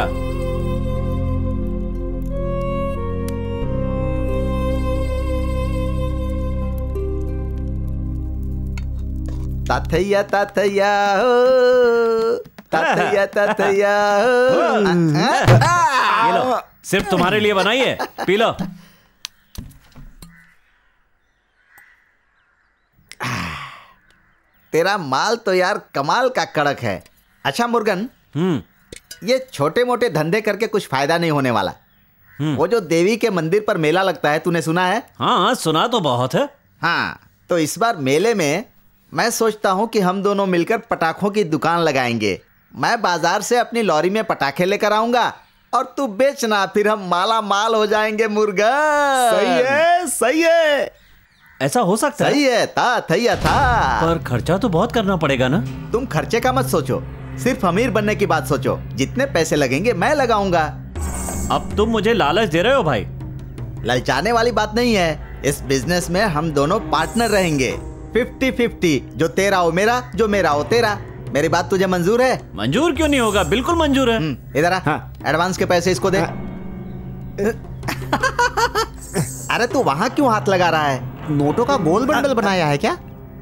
तातैया तातैया हो, तातैया तातैया हो। ये लो, सिर्फ तुम्हारे लिए बनाई है, पी लो। तेरा माल तो यार कमाल का कड़क है। अच्छा मुर्गन, हम्म ये छोटे मोटे धंधे करके कुछ फायदा नहीं होने वाला। वो जो देवी के मंदिर पर मेला लगता है, तूने सुना है? हाँ सुना तो बहुत है। हाँ, तो इस बार मेले में मैं सोचता हूँ कि हम दोनों मिलकर पटाखों की दुकान लगाएंगे। मैं बाजार से अपनी लॉरी में पटाखे लेकर आऊंगा और तू बेचना, फिर हम माला माल हो जाएंगे। मुर्गा सही है, सही है। ऐसा हो सकता है? सही है, था थैया था। पर खर्चा तो बहुत करना पड़ेगा ना। तुम खर्चे का मत सोचो, सिर्फ अमीर बनने की बात सोचो। जितने पैसे लगेंगे मैं लगाऊंगा। अब तुम मुझे लालच दे रहे हो भाई? ललचाने वाली बात नहीं है। इस बिजनेस में हम दोनों पार्टनर रहेंगे, फिफ्टी फिफ्टी। जो तेरा हो मेरा, जो मेरा हो तेरा। मेरी बात तुझे मंजूर है? मंजूर क्यों नहीं होगा, बिल्कुल मंजूर है। इधर आ, हाँ। एडवांस के पैसे इसको दे। हाँ। अरे तू वहां क्यों हाथ लगा रहा है? नोटों का गोल बंडल बनाया है क्या?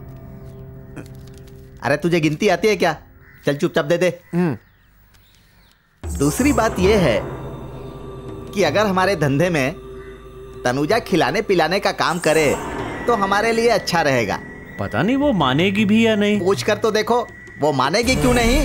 अरे तुझे गिनती आती है क्या? चल चुपचाप दे दे। दूसरी बात यह है कि अगर हमारे धंधे में तनुजा खिलाने पिलाने का काम करे तो हमारे लिए अच्छा रहेगा। पता नहीं वो मानेगी भी या नहीं। पूछ कर तो देखो, वो मानेगी क्यों नहीं?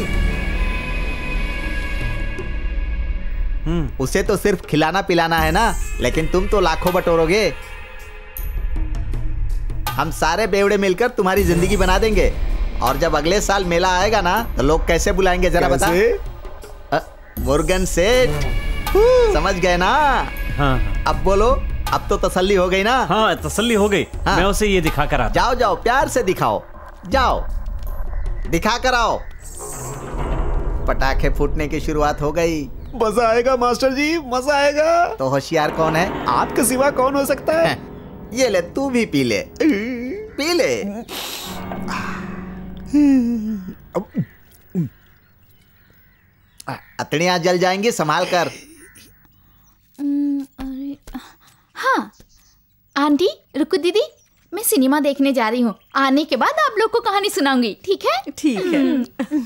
उसे तो सिर्फ खिलाना पिलाना है ना, लेकिन तुम तो लाखों बटोरोगे। हम सारे बेवड़े मिलकर तुम्हारी जिंदगी बना देंगे और जब अगले साल मेला आएगा ना तो लोग कैसे बुलाएंगे जरा बता। अ, मुर्गन सेठ, समझ गए ना? हाँ। अब बोलो, अब तो तसल्ली हो गई ना? हाँ तसल्ली हो गई। हाँ। मैं उसे ये दिखा कर आता। जाओ जाओ, प्यार से दिखाओ, जाओ दिखा कर आओ। पटाखे फूटने की शुरुआत हो गई। मजा आएगा मास्टर जी, मजा आएगा। तो होशियार कौन है? आपके सिवा कौन हो सकता है? ये ले, तू भी पी ले, पी ले। अतड़ियां जल जाएंगी, संभाल कर। अरे हाँ आंटी, रुको दीदी, मैं सिनेमा देखने जा रही हूँ। आने के बाद आप लोग को कहानी सुनाऊंगी, ठीक है? ठीक है।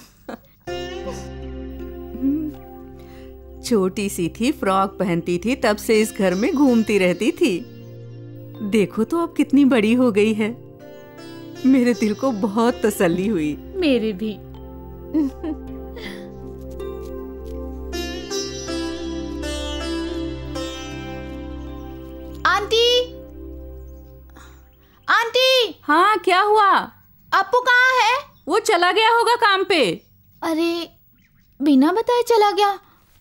छोटी सी थी, फ्रॉक पहनती थी, तब से इस घर में घूमती रहती थी। देखो तो अब कितनी बड़ी हो गई है। मेरे दिल को बहुत तसल्ली हुई। मेरे भी। Aunty, aunty. हाँ क्या हुआ? अप्पू कहाँ है? वो चला गया होगा काम पे। अरे बिना बताए चला गया।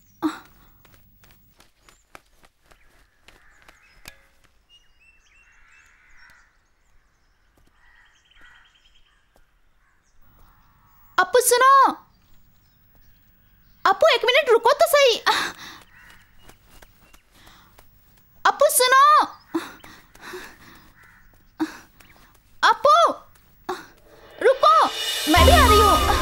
अप्पू सुनो, अप्पू एक मिनट रुको तो सही। अप्पू सुनो, अप्पू रुको, मैं भी आ रही हूँ।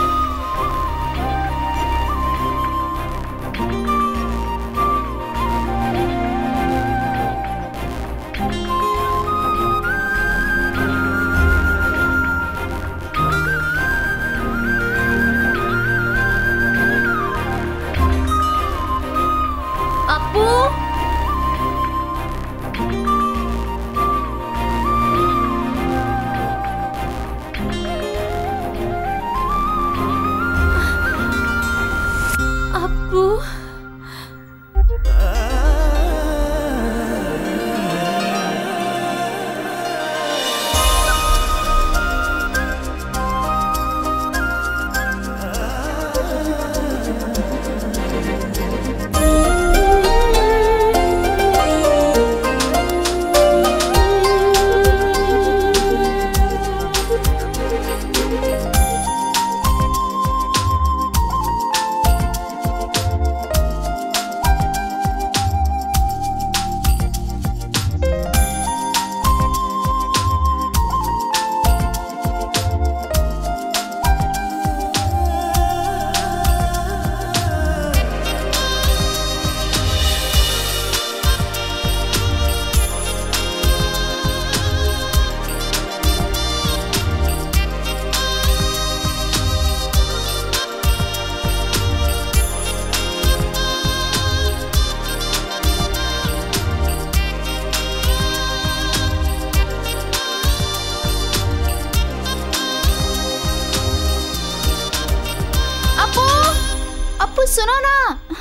सुनो ना।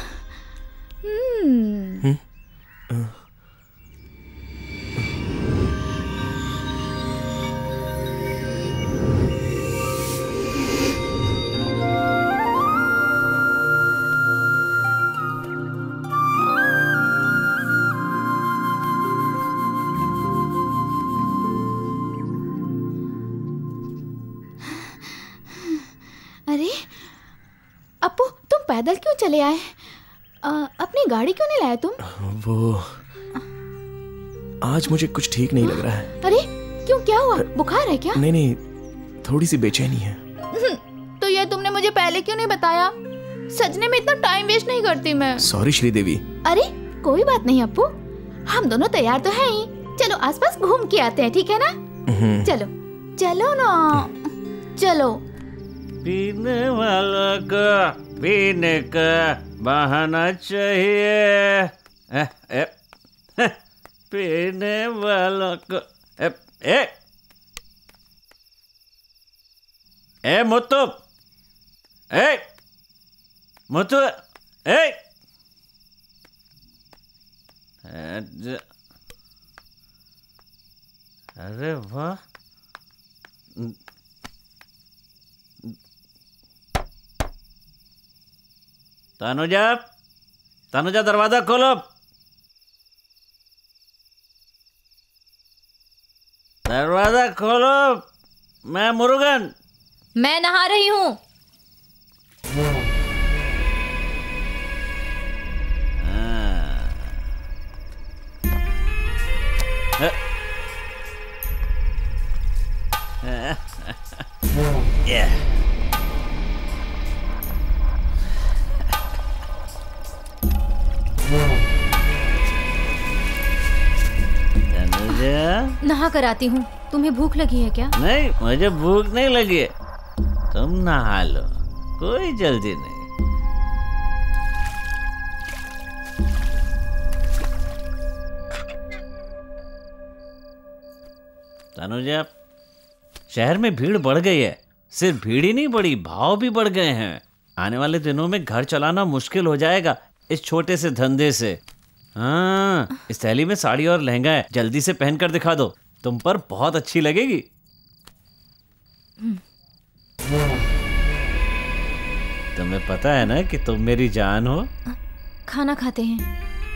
हम्म अरे अपू, तुम पैदल क्यों चले आए? आ, अपनी गाड़ी क्यों नहीं लाए तुम? वो आज मुझे कुछ ठीक नहीं लग रहा है। अरे क्यों, क्या हुआ? बुखार है क्या? नहीं नहीं, थोड़ी सी बेचैनी है। तो ये तुमने मुझे पहले क्यों नहीं बताया? सजने में इतना टाइम वेस्ट नहीं करती मैं। सॉरी श्रीदेवी। अरे कोई बात नहीं अपू, हम दोनों तैयार तो हैं ही। चलो आसपास घूम के आते हैं, ठीक है ना? चलो चलो ना, चलो। पीने वाला का पीने का बहाना चाहिए। ए, ए, ए, पीने वाला का ए, ए, ए मुत्तु, ए मुत्तु, ए, अरे वाह, तनुजा, तनुजा दरवाजा खोलो। दरवाजा खोलो। मैं मुरुगन। मैं नहा रही हूँ। Yeah. नहा कर आती हूँ। तुम्हें भूख लगी है क्या? नहीं, मुझे भूख नहीं लगी है। तुम नहा लो, कोई जल्दी नहीं। तनुजा, शहर में भीड़ बढ़ गई है। सिर्फ भीड़ ही नहीं बढ़ी, भाव भी बढ़ गए हैं। आने वाले दिनों में घर चलाना मुश्किल हो जाएगा इस छोटे से धंधे से। हाँ, इस थैली में साड़ी और लहंगा है, जल्दी से पहन कर दिखा दो, तुम पर बहुत अच्छी लगेगी। तुम्हें पता है ना कि तुम मेरी जान हो। खाना खाते हैं।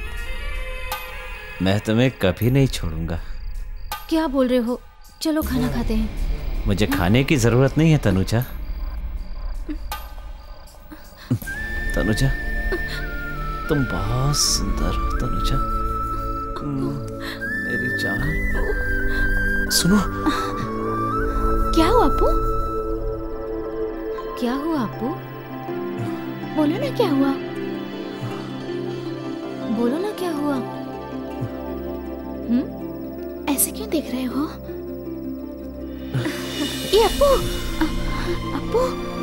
मैं तुम्हें कभी नहीं छोड़ूंगा। क्या बोल रहे हो? चलो खाना खाते हैं। मुझे खाने की जरूरत नहीं है तनुजा। तनुजा, तुम बहुत सुंदर हो तनुजा, मेरी जान। सुनो। क्या हुआ अप्पू? क्या हुआ अप्पू? बोलो ना क्या हुआ? बोलो ना क्या हुआ? हम्म? ऐसे क्यों देख रहे हो? ये अप्पू, अप्पू,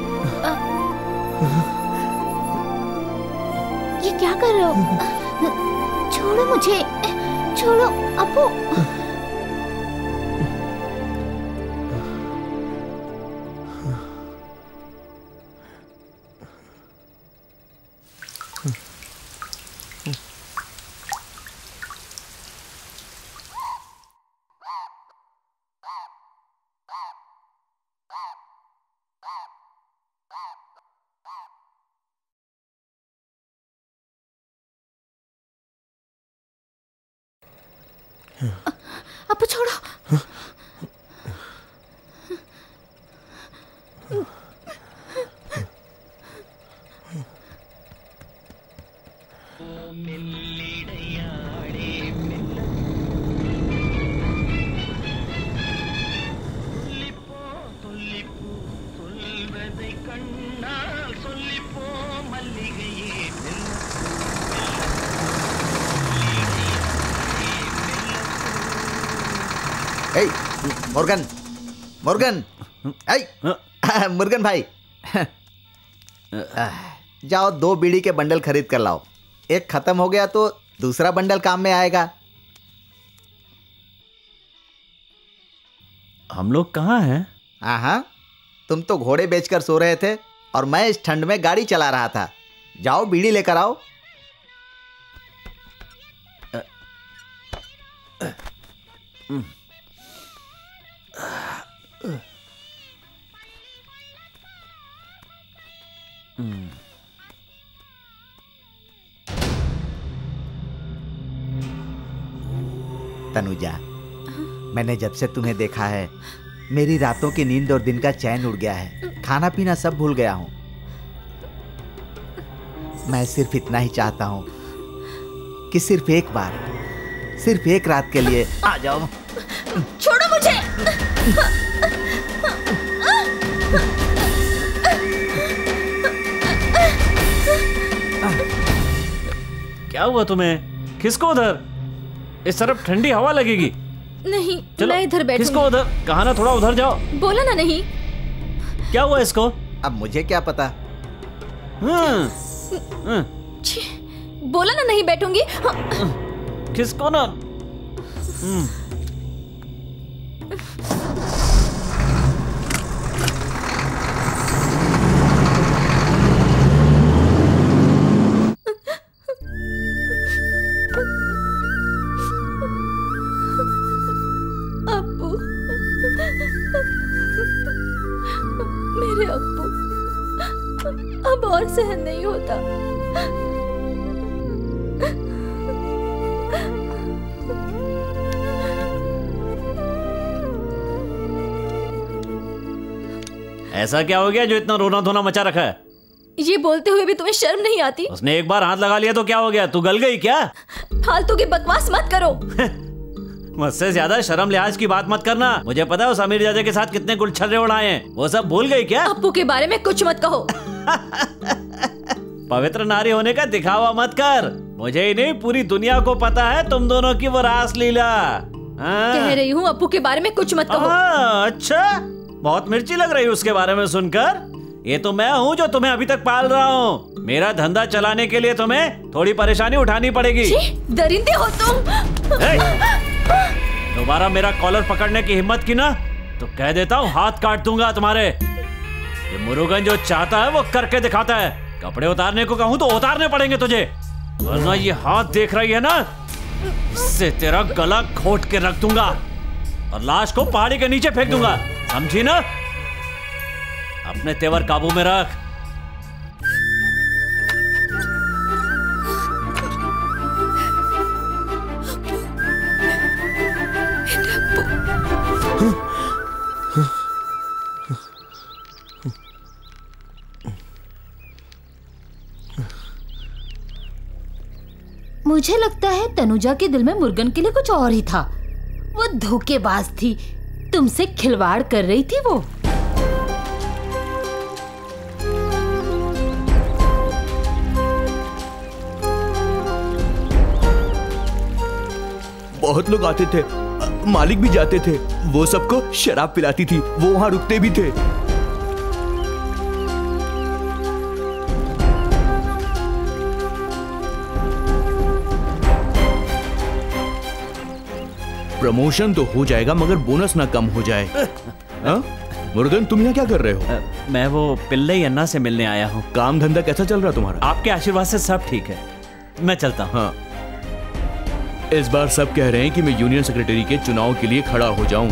ये क्या कर रहे हो? छोड़ो मुझे, छोड़ो अप्पू। अप्पू छोड़ो। ए, मुर्गन, मुर्गन, ए, मुर्गन भाई, जाओ दो बीड़ी के बंडल खरीद कर लाओ। एक खत्म हो गया तो दूसरा बंडल काम में आएगा। हम लोग कहाँ हैं? हाँ, तुम तो घोड़े बेचकर सो रहे थे और मैं इस ठंड में गाड़ी चला रहा था। जाओ बीड़ी लेकर आओ। तनुजा, मैंने जब से तुम्हें देखा है मेरी रातों की नींद और दिन का चैन उड़ गया है। खाना पीना सब भूल गया हूं। मैं सिर्फ इतना ही चाहता हूं कि सिर्फ एक बार, सिर्फ एक रात के लिए आ जाओ। छोड़ो मुझे। क्या हुआ तुम्हें? खिसको उधर, इस तरफ ठंडी हवा लगेगी। नहीं, चलो, मैं इधर बैठूंगी। खिसको उधर, कहा ना थोड़ा उधर जाओ। बोला ना नहीं। क्या हुआ इसको? अब मुझे क्या पता। छी, बोला ना नहीं बैठूंगी। खिसको ना। मेरे अब्बू, अब और सहन नहीं होता। ऐसा क्या हो गया जो इतना रोना धोना मचा रखा है? ये बोलते हुए भी तुम्हें शर्म नहीं आती? उसने एक बार हाथ लगा लिया तो क्या हो गया? तू गल गई क्या? फालतू की बकवास मत करो। मुझसे ज्यादा शर्म लिहाज की बात मत करना। मुझे पता है उस अमीर जाजे के साथ कितने गुलछर्रे उड़ाए हैं। वो सब भूल गई क्या? अप्पू के बारे में कुछ मत कहो। पवित्र नारी होने का दिखावा मत कर। मुझे ही नहीं पूरी दुनिया को पता है तुम दोनों की वो रास लीला। कह रही हूँ अप्पू के बारे में कुछ मत कहो। आ, अच्छा, बहुत मिर्ची लग रही है उसके बारे में सुनकर। ये तो मैं हूँ जो तुम्हें अभी तक पाल रहा हूँ। मेरा धंधा चलाने के लिए तुम्हें थोड़ी परेशानी उठानी पड़ेगी। दरिंदे हो तुम। दोबारा मेरा कॉलर पकड़ने की हिम्मत की ना तो कह देता हूँ हाथ काट दूंगा तुम्हारे। ये मुरुगन जो चाहता है वो करके दिखाता है। कपड़े उतारने को कहूँ तो उतारने पड़ेंगे तुझे, वरना ये हाथ देख रही है ना, इससे तेरा गला घोट के रख दूंगा और लाश को पहाड़ी के नीचे फेंक दूंगा, समझी ना? अपने तेवर काबू में रख। मुझे लगता है तनुजा के दिल में मुर्गन के लिए कुछ और ही था। वो धोखेबाज थी, तुमसे खिलवाड़ कर रही थी वो। बहुत लोग आते थे, मालिक भी जाते थे, वो सबको शराब पिलाती थी, वो वहां रुकते भी थे। प्रमोशन तो हो जाएगा मगर बोनस ना कम हो जाए। हाँ? मुर्गन तुम यहाँ क्या कर रहे हो? आ, मैं वो पिल्लई अन्ना से मिलने आया हूँ। काम धंधा कैसा चल रहा तुम्हारा? आपके आशीर्वाद से सब ठीक है, मैं चलता हूँ। हाँ, इस बार सब कह रहे हैं कि मैं यूनियन सेक्रेटरी के चुनाव के लिए खड़ा हो जाऊं।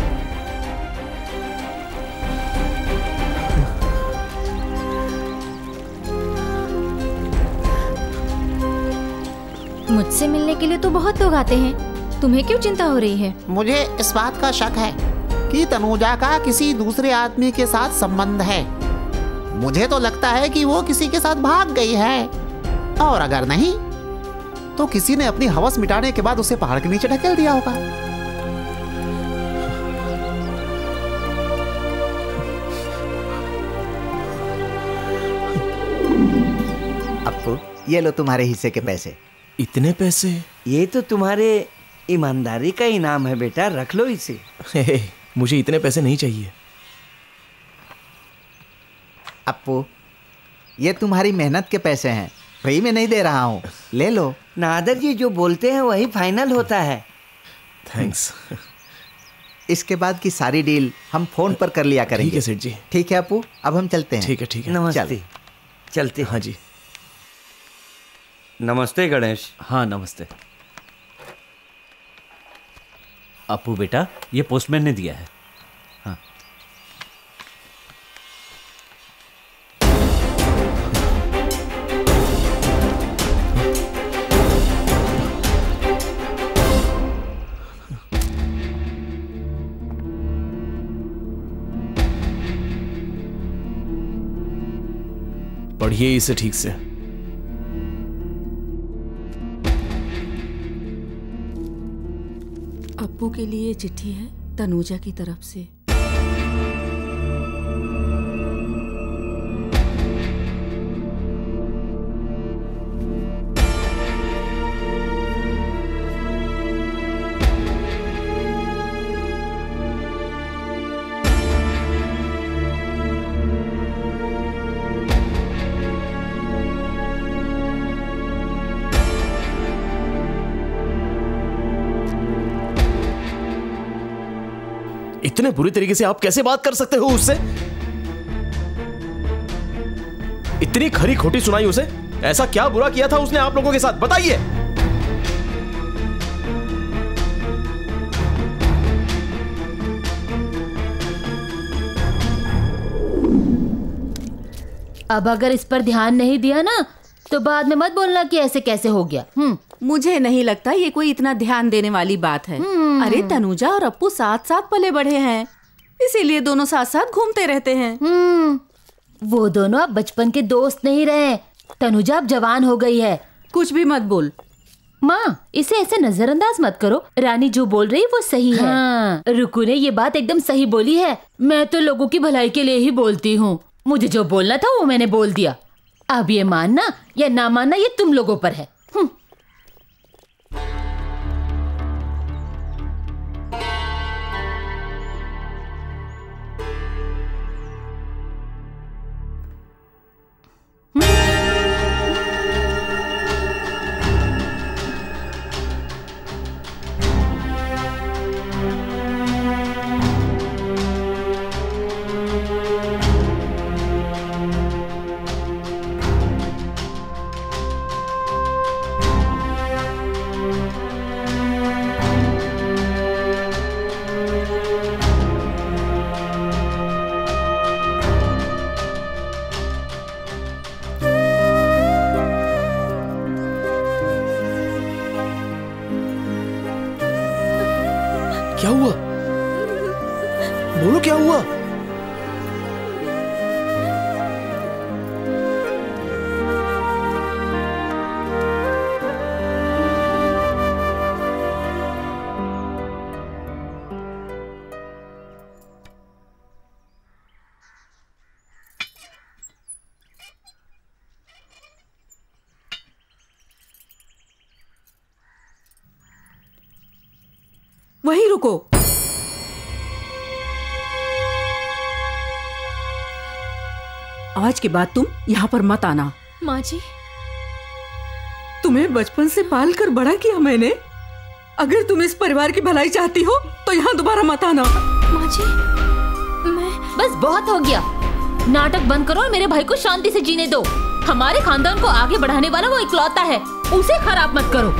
मुझसे मिलने के लिए तो बहुत लोग आते हैं, तुम्हें क्यों चिंता हो रही है? मुझे इस बात का शक है कि तनुजा का किसी दूसरे आदमी के साथ संबंध है। मुझे तो लगता है कि वो किसी के साथ भाग गई है, और अगर नहीं तो किसी ने अपनी हवस मिटाने के बाद उसे पहाड़ के नीचे ढकेल दिया होगा। अप्पू, ये लो तुम्हारे हिस्से के पैसे। इतने पैसे? ये तो तुम्हारे ईमानदारी का इनाम है बेटा, रख लो इसे। हे हे, मुझे इतने पैसे नहीं चाहिए। अप्पू, ये तुम्हारी मेहनत के पैसे हैं, फ्री में नहीं दे रहा हूँ, ले लो। नादर जी जो बोलते हैं वही फाइनल होता है। थैंक्स। इसके बाद की सारी डील हम फोन पर कर लिया करेंगे। ठीक है सेठ जी। ठीक है अप्पू, अब हम चलते हैं। ठीक है ठीक है। नमस्ते। चलते। हाँ जी। नमस्ते गणेश। हाँ नमस्ते। अप्पू बेटा, ये पोस्टमैन ने दिया है। हाँ। पढ़िए इसे ठीक से। अप्पू के लिए चिट्ठी है तनुजा की तरफ से। इतने बुरी तरीके से आप कैसे बात कर सकते हो उससे? इतनी खरी खोटी सुनाई उसे? ऐसा क्या बुरा किया था उसने आप लोगों के साथ, बताइए। अब अगर इस पर ध्यान नहीं दिया ना तो बाद में मत बोलना कि ऐसे कैसे हो गया। हम्म मुझे नहीं लगता ये कोई इतना ध्यान देने वाली बात है। अरे तनुजा और अप्पू साथ साथ पले बढ़े हैं, इसीलिए दोनों साथ साथ घूमते रहते हैं। हम्म वो दोनों अब बचपन के दोस्त नहीं रहे। तनुजा अब जवान हो गई है। कुछ भी मत बोल माँ, इसे ऐसे नजरअंदाज मत करो। रानी जो बोल रही वो सही है। हाँ, रुकू ने ये बात एकदम सही बोली है। मैं तो लोगों की भलाई के लिए ही बोलती हूँ। मुझे जो बोलना था वो मैंने बोल दिया। अब ये मानना या ना मानना ये तुम लोगों पर है। क्या हुआ? बोलो क्या हुआ? वहीं रुको। आज के बाद तुम यहाँ पर मत आना। माँ जी, तुम्हें बचपन से पाल कर बड़ा किया मैंने। अगर तुम इस परिवार की भलाई चाहती हो तो यहाँ दोबारा मत आना। माँ जी, मैं बस बहुत हो गया। नाटक बंद करो और मेरे भाई को शांति से जीने दो। हमारे खानदान को आगे बढ़ाने वाला वो इकलौता है, उसे खराब मत करो।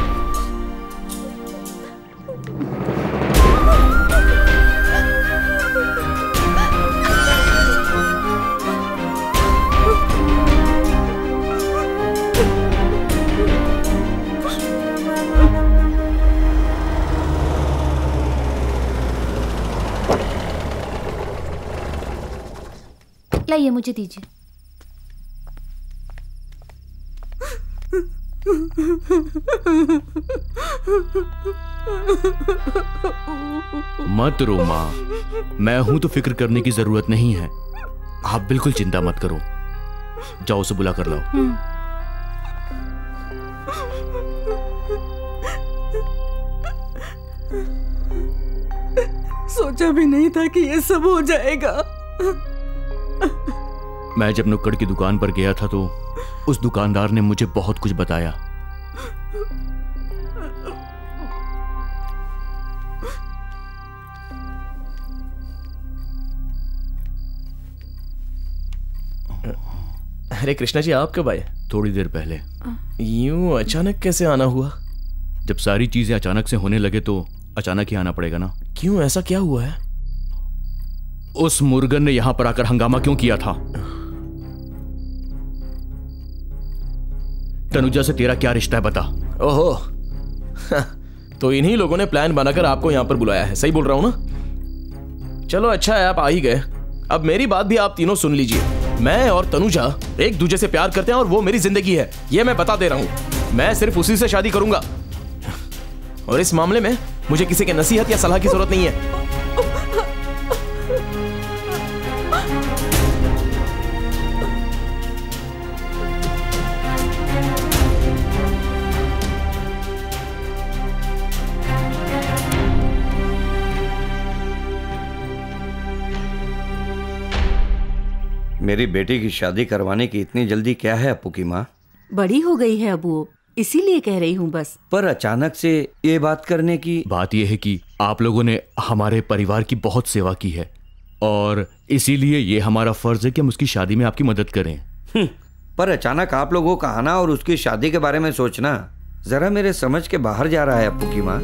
लाइए, मुझे दीजिए। मत रो माँ, मैं हूं तो फिक्र करने की जरूरत नहीं है। आप बिल्कुल चिंता मत करो। जाओ उसे बुला कर लाओ। सोचा भी नहीं था कि ये सब हो जाएगा। मैं जब नुक्कड़ की दुकान पर गया था तो उस दुकानदार ने मुझे बहुत कुछ बताया। अरे कृष्णा जी, आप कब आए? थोड़ी देर पहले। यूं अचानक कैसे आना हुआ? जब सारी चीजें अचानक से होने लगे तो अचानक ही आना पड़ेगा ना। क्यों, ऐसा क्या हुआ है? उस मुर्गन ने यहां पर आकर हंगामा क्यों किया था? तनुजा से तेरा क्या रिश्ता है बता। ओहो, तो इन्हीं लोगों ने प्लान बनाकर आपको यहां पर बुलाया है। सही बोल रहा हूं ना? चलो अच्छा है आप आ ही गए। अब मेरी बात भी आप तीनों सुन लीजिए। मैं और तनुजा एक दूसरे से प्यार करते हैं और वो मेरी जिंदगी है, ये मैं बता दे रहा हूं। मैं सिर्फ उसी से शादी करूंगा और इस मामले में मुझे किसी के नसीहत या सलाह की जरूरत नहीं है। मेरी बेटी की शादी करवाने की इतनी जल्दी क्या है अप्पू की माँ? बड़ी हो गई है अबू, इसीलिए कह रही हूँ बस। पर अचानक से ये बात करने की बात यह है कि आप लोगों ने हमारे परिवार की बहुत सेवा की है और इसीलिए ये हमारा फर्ज है कि हम उसकी शादी में आपकी मदद करें। पर अचानक आप लोगों का आना और उसकी शादी के बारे में सोचना जरा मेरे समझ के बाहर जा रहा है अप्पू की माँ।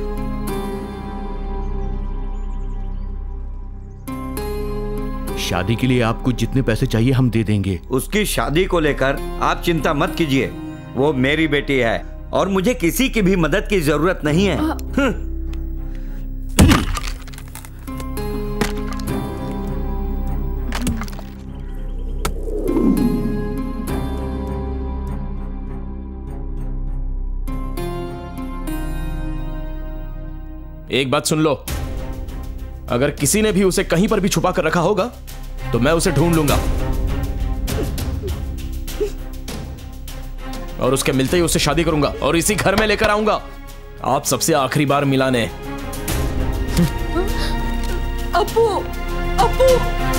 शादी के लिए आपको जितने पैसे चाहिए हम दे देंगे। उसकी शादी को लेकर आप चिंता मत कीजिए, वो मेरी बेटी है और मुझे किसी की भी मदद की जरूरत नहीं है। एक बात सुन लो, अगर किसी ने भी उसे कहीं पर भी छुपा कर रखा होगा तो मैं उसे ढूंढ लूंगा और उसके मिलते ही उससे शादी करूंगा और इसी घर में लेकर आऊंगा आप सबसे आखिरी बार मिलाने। अप्पू, अप्पू।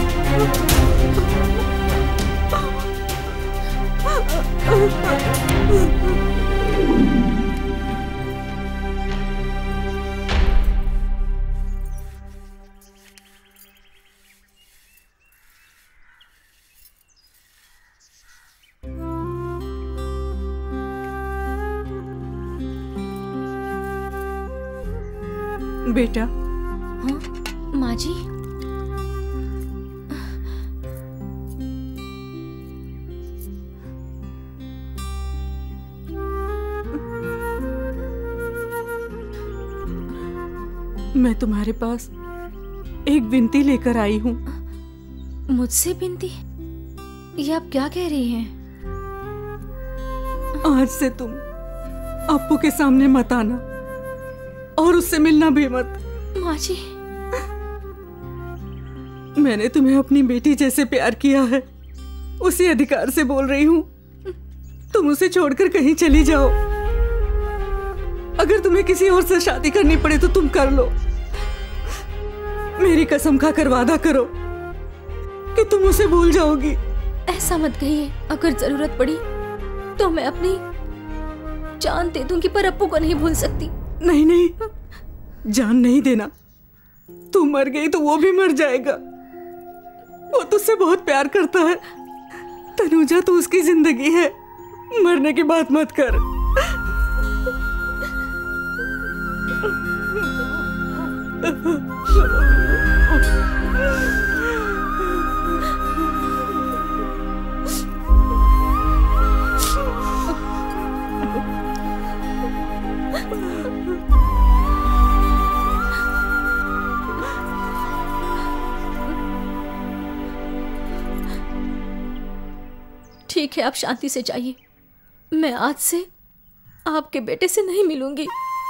बेटा। हाँ माँ जी। मैं तुम्हारे पास एक विनती लेकर आई हूँ। मुझसे विनती? ये आप क्या कह रही हैं? आज से तुम अप्पू के सामने मत आना और उससे मिलना भी मत। माँ जी, मैंने तुम्हें अपनी बेटी जैसे प्यार किया है, उसी अधिकार से बोल रही हूँ। तुम उसे छोड़कर कहीं चली जाओ। अगर तुम्हें किसी और से शादी करनी पड़े तो तुम कर लो। मेरी कसम खाकर वादा करो कि तुम उसे भूल जाओगी। ऐसा मत कहिए। अगर जरूरत पड़ी तो मैं अपनी जान दे दूंगी, पर अप्पू को नहीं भूल सकती। नहीं नहीं, जान नहीं देना। तू मर गई तो वो भी मर जाएगा। वो तुझसे बहुत प्यार करता है। तनुजा, तू उसकी जिंदगी है। मरने की बात मत कर। ठीक है, आप शांति से जाइए। मैं आज से आपके बेटे से नहीं मिलूंगी।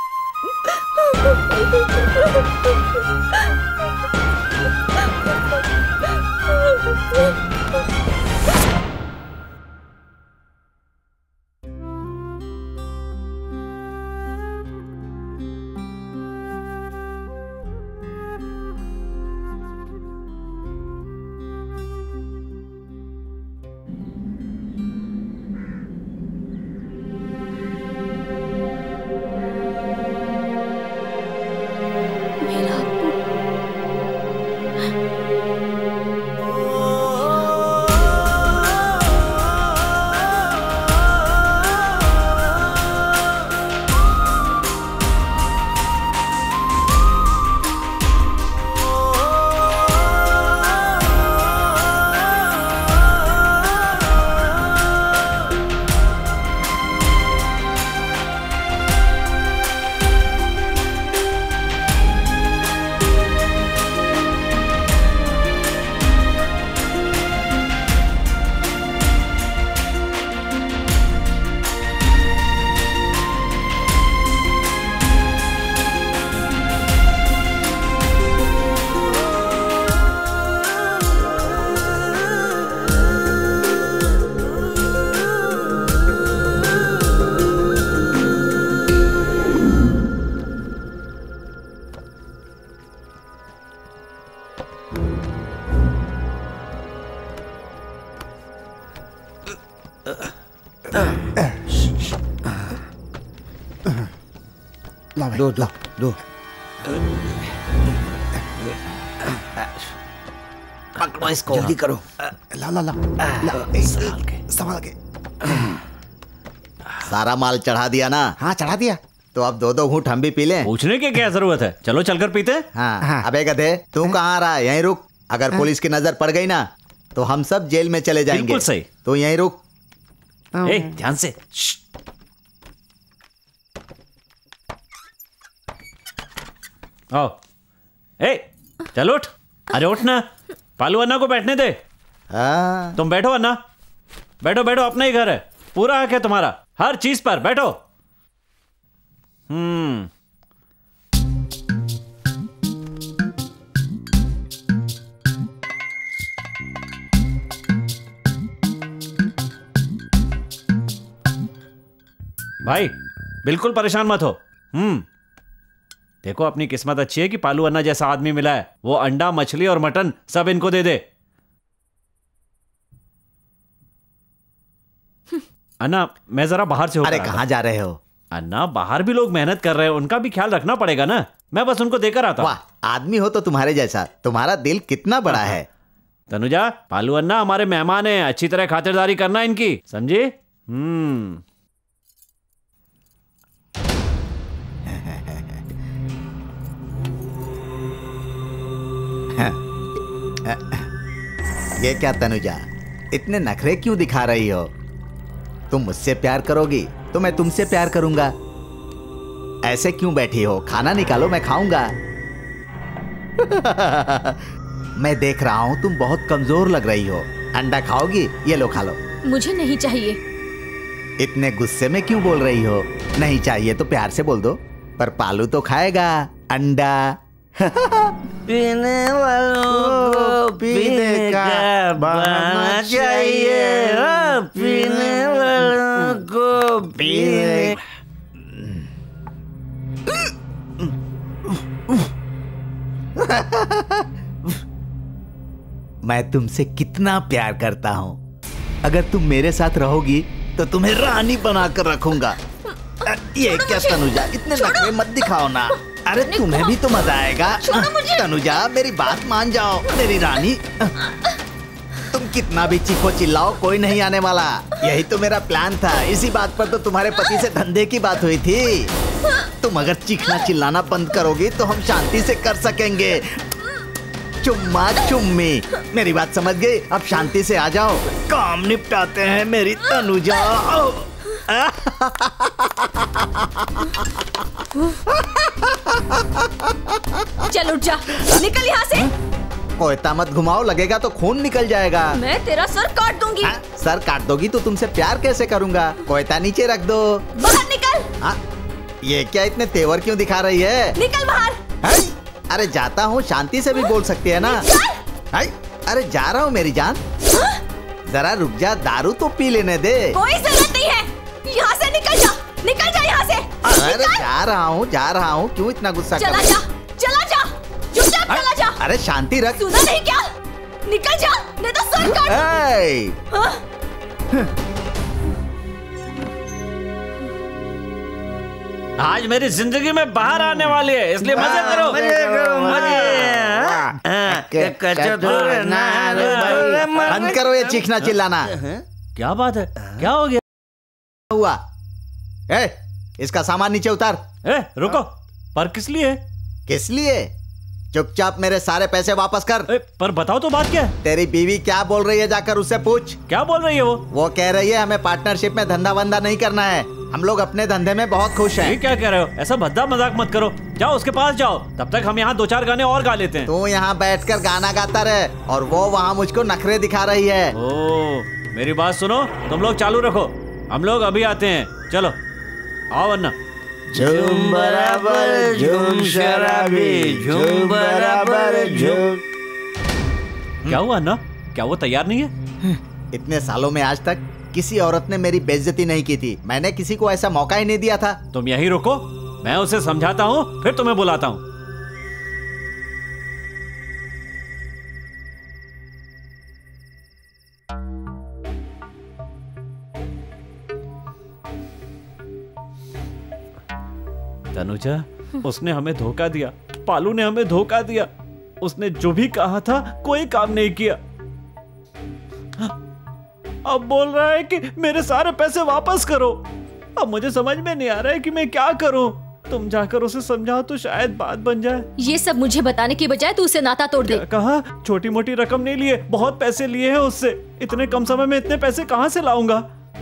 दो ला दो पकड़ो इसको, जल्दी करो। ला ला ला ला संभाल के संभाल के। सारा माल चढ़ा दिया ना? हाँ चढ़ा दिया। तो अब दो दो घूंट हम भी पी लें। पूछने की क्या जरूरत है, चलो चलकर पीते। हाँ, हाँ। अबे गधे, तू कहाँ आ रहा है? यहीं रुक। अगर पुलिस की नजर पड़ गई ना तो हम सब जेल में चले जाएंगे। बिल्कुल सही। तो यहीं रुक। ए, ध्यान से। आओ। ए, चल उठ। अरे उठ ना, पालू अन्ना को बैठने दे। हाँ। तुम बैठो अन्ना, बैठो बैठो, अपना ही घर है, पूरा हक है तुम्हारा हर चीज पर, बैठो। हम्म भाई बिल्कुल परेशान मत हो। हम्म देखो, अपनी किस्मत अच्छी है कि पालू अन्ना जैसा आदमी मिला है। वो अंडा, मछली और मटन सब इनको दे दे। अन्ना, मैं जरा बाहर से होकर अरे कहाँ जा रहे हो? अन्ना, बाहर भी लोग मेहनत कर रहे हैं, उनका भी ख्याल रखना पड़ेगा ना। मैं बस उनको देकर आता। वाह, आदमी हो तो तुम्हारे जैसा। तुम्हारा दिल कितना बड़ा है। तनुजा, पालू अन्ना हमारे मेहमान हैं, अच्छी तरह खातिरदारी करना इनकी, समझी? हम्म ये क्या तनुजा, इतने नखरे क्यों दिखा रही हो? तुम मुझसे प्यार करोगी तो मैं तुमसे प्यार करूंगा। ऐसे क्यों बैठी हो? खाना निकालो, मैं खाऊंगा। मैं देख रहा हूं तुम बहुत कमजोर लग रही हो। अंडा खाओगी? ये लो, खा लो। मुझे नहीं चाहिए। इतने गुस्से में क्यों बोल रही हो? नहीं चाहिए तो प्यार से बोल दो। पर पालू तो खाएगा अंडा। पीने वालों को पीने का बहाना चाहिए, पीने वालों को पीने। मैं तुमसे कितना प्यार करता हूँ। अगर तुम मेरे साथ रहोगी तो तुम्हें रानी बनाकर रखूंगा। ये क्या तनुजा, इतने नखरे मत दिखाओ ना। अरे तुम्हें भी तो मजा आएगा। तनुजा, मेरी बात मान जाओ मेरी रानी। तुम कितना भी चीखो चिल्लाओ, कोई नहीं आने वाला। यही तो मेरा प्लान था। इसी बात पर तो तुम्हारे पति से धंधे की बात हुई थी। तुम अगर चीखना चिल्लाना बंद करोगी तो हम शांति से कर सकेंगे। चुम्मा चुम्मी, मेरी बात समझ गई? अब शांति से आ जाओ, काम निपटाते हैं मेरी तनुजा। चल उठ जा, निकल यहाँ से। कोयता मत घुमाओ, लगेगा तो खून निकल जाएगा। मैं तेरा सर काट दूंगी। आ, सर काट दोगी तो तुमसे प्यार कैसे करूंगा? कोयता नीचे रख दो। बाहर निकल। आ, ये क्या इतने तेवर क्यों दिखा रही है? निकल बाहर। है? अरे जाता हूँ, शांति से भी बोल सकती है ना। है? अरे जा रहा हूँ मेरी जान। जरा रुक जा, दारू तो पी लेने दे। कोई जरूरत नहीं है, यहाँ से निकल जा, निकल जा यहाँ से। अरे जा रहा हूँ, जा रहा हूँ, क्यों इतना गुस्सा कर चला रही? जा, चला जा, चुपचाप चला जा। अरे शांति रख। सुना नहीं क्या? निकल जा, नहीं तो सर काट दूंगी। हाँ? आज मेरी जिंदगी में बाहर आने वाली है, इसलिए मजे करो। मजे करो, बंद करो ये चीखना चिल्लाना। क्या बात है? क्या हो गया? हुआ? ए, इसका सामान नीचे उतार। ए, रुको, पर किस लिए? किस लिए? चुपचाप मेरे सारे पैसे वापस कर। ए, पर बताओ तो बात क्या है? तेरी बीवी क्या बोल रही है, जाकर उससे पूछ। क्या बोल रही है वो? वो कह रही है हमें पार्टनरशिप में धंधा वंदा नहीं करना है, हम लोग अपने धंधे में बहुत खुश हैं। ये क्या कह रहे हो? ऐसा भद्दा मजाक मत करो। जाओ उसके पास जाओ, तब तक हम यहाँ दो चार गाने और गा लेते हैं। तू यहाँ बैठकर गाना गाता रहे और वो वहाँ मुझको नखरे दिखा रही है। ओ, मेरी बात सुनो, तुम लोग चालू रखो, हम लोग अभी आते हैं। चलो आओ अन्ना। झूम बराबर झूम शराबी, झूम बराबर झूम। क्या हुआ अन्ना? क्या वो तैयार नहीं है? इतने सालों में आज तक किसी औरत ने मेरी बेइज्जती नहीं की थी। मैंने किसी को ऐसा मौका ही नहीं दिया था। तुम यहीं रुको, मैं उसे समझाता हूँ, फिर तुम्हें बुलाता हूँ। तनुजा, उसने हमें धोखा दिया, पालू ने हमें धोखा दिया। उसने जो भी कहा था कोई काम नहीं किया। अब बोल रहा है कि मेरे सारे पैसे वापस करो। अब मुझे समझ में नहीं आ रहा है कि मैं क्या करूं। तुम जाकर उसे समझाओ तो शायद बात बन जाए। ये सब मुझे बताने की बजाय तू उसे नाता तोड़ दे। कहा छोटी मोटी रकम नहीं लिए, बहुत पैसे लिए हैं उससे। इतने कम समय में इतने पैसे कहां से लाऊंगा?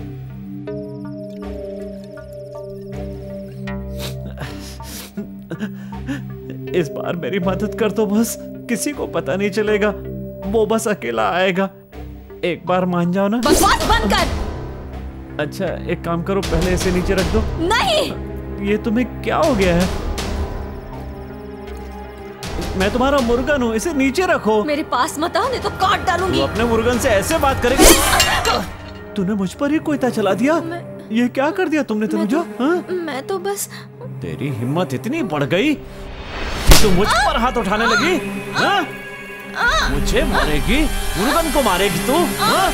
इस बार मेरी मदद कर दो बस, किसी को पता नहीं चलेगा, वो बस अकेला आएगा। एक बार मान जाओ ना। बकवास बंद कर। अच्छा एक काम करो, पहले इसे नीचे रख दो। नहीं, ये तुम्हें क्या हो गया है? मैं तुम्हारा मुर्गन हूँ, इसे नीचे रखो। मेरे पास मत आ, नहीं तो काट डालूंगी। तू अपने मुर्गन से ऐसे बात करेगी? तूने मुझ पर ही कोयता चला दिया। ये क्या कर दिया तुमने तनुजा? मैं, मैं तो बस। तेरी हिम्मत इतनी बढ़ गई, तू मुझ पर हाथ उठाने लगी? हाँ? मुझे मारेगी? मुर्गन को मारेगी तू? हाँ?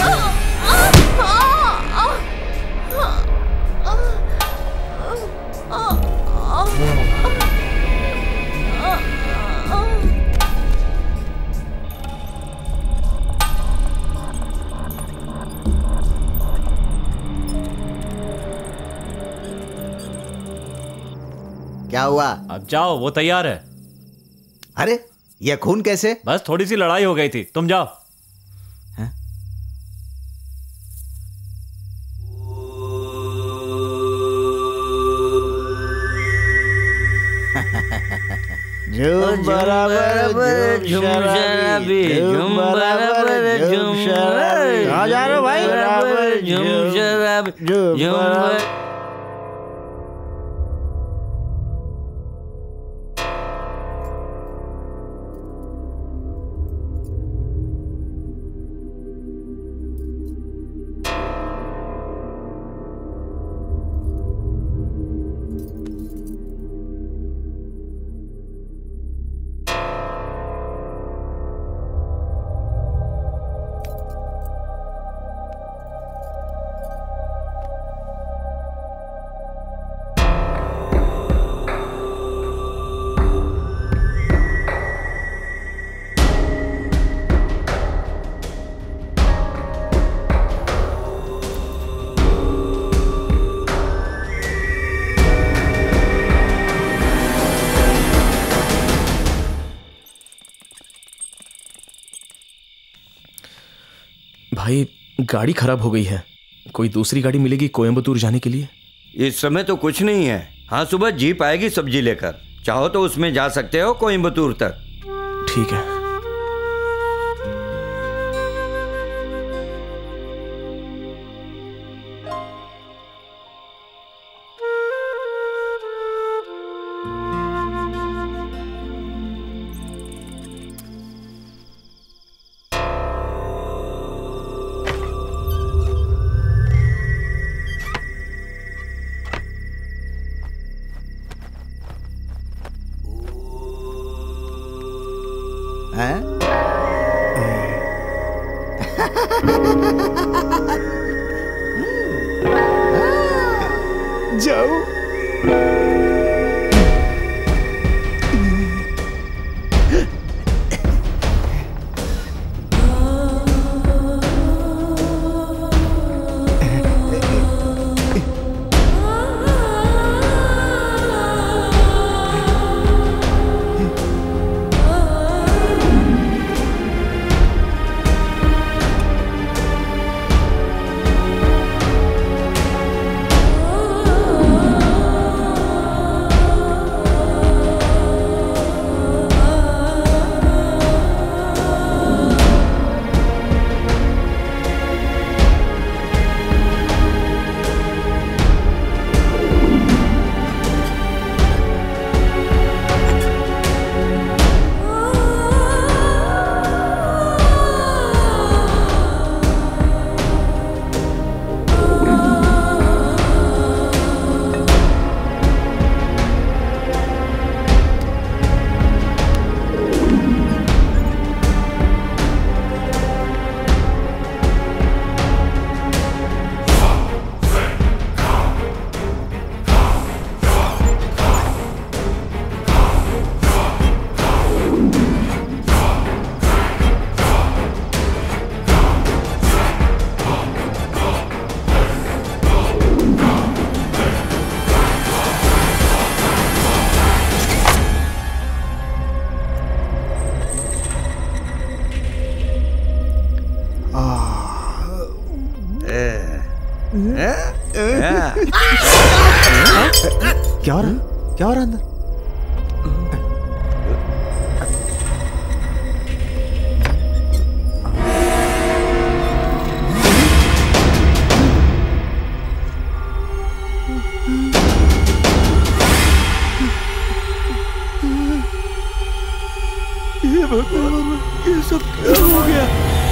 क्या हुआ? अब जाओ, वो तैयार है। अरे ये खून कैसे? बस थोड़ी सी लड़ाई हो गई थी, तुम जाओ। झूम बराबर झूम शराबी, झूम बराबर झूम शराबी। कहाँ जा रहे हो भाई? बराबर झूम शराबी, झूम। भाई गाड़ी खराब हो गई है, कोई दूसरी गाड़ी मिलेगी कोयम्बतूर जाने के लिए? इस समय तो कुछ नहीं है। हाँ सुबह जीप आएगी सब्जी लेकर, चाहो तो उसमें जा सकते हो कोयम्बतूर तक। ठीक है। जाओ। क्या हो रहा क्या हो रहा अंदर? ये भगवान, ये सब क्या हो गया?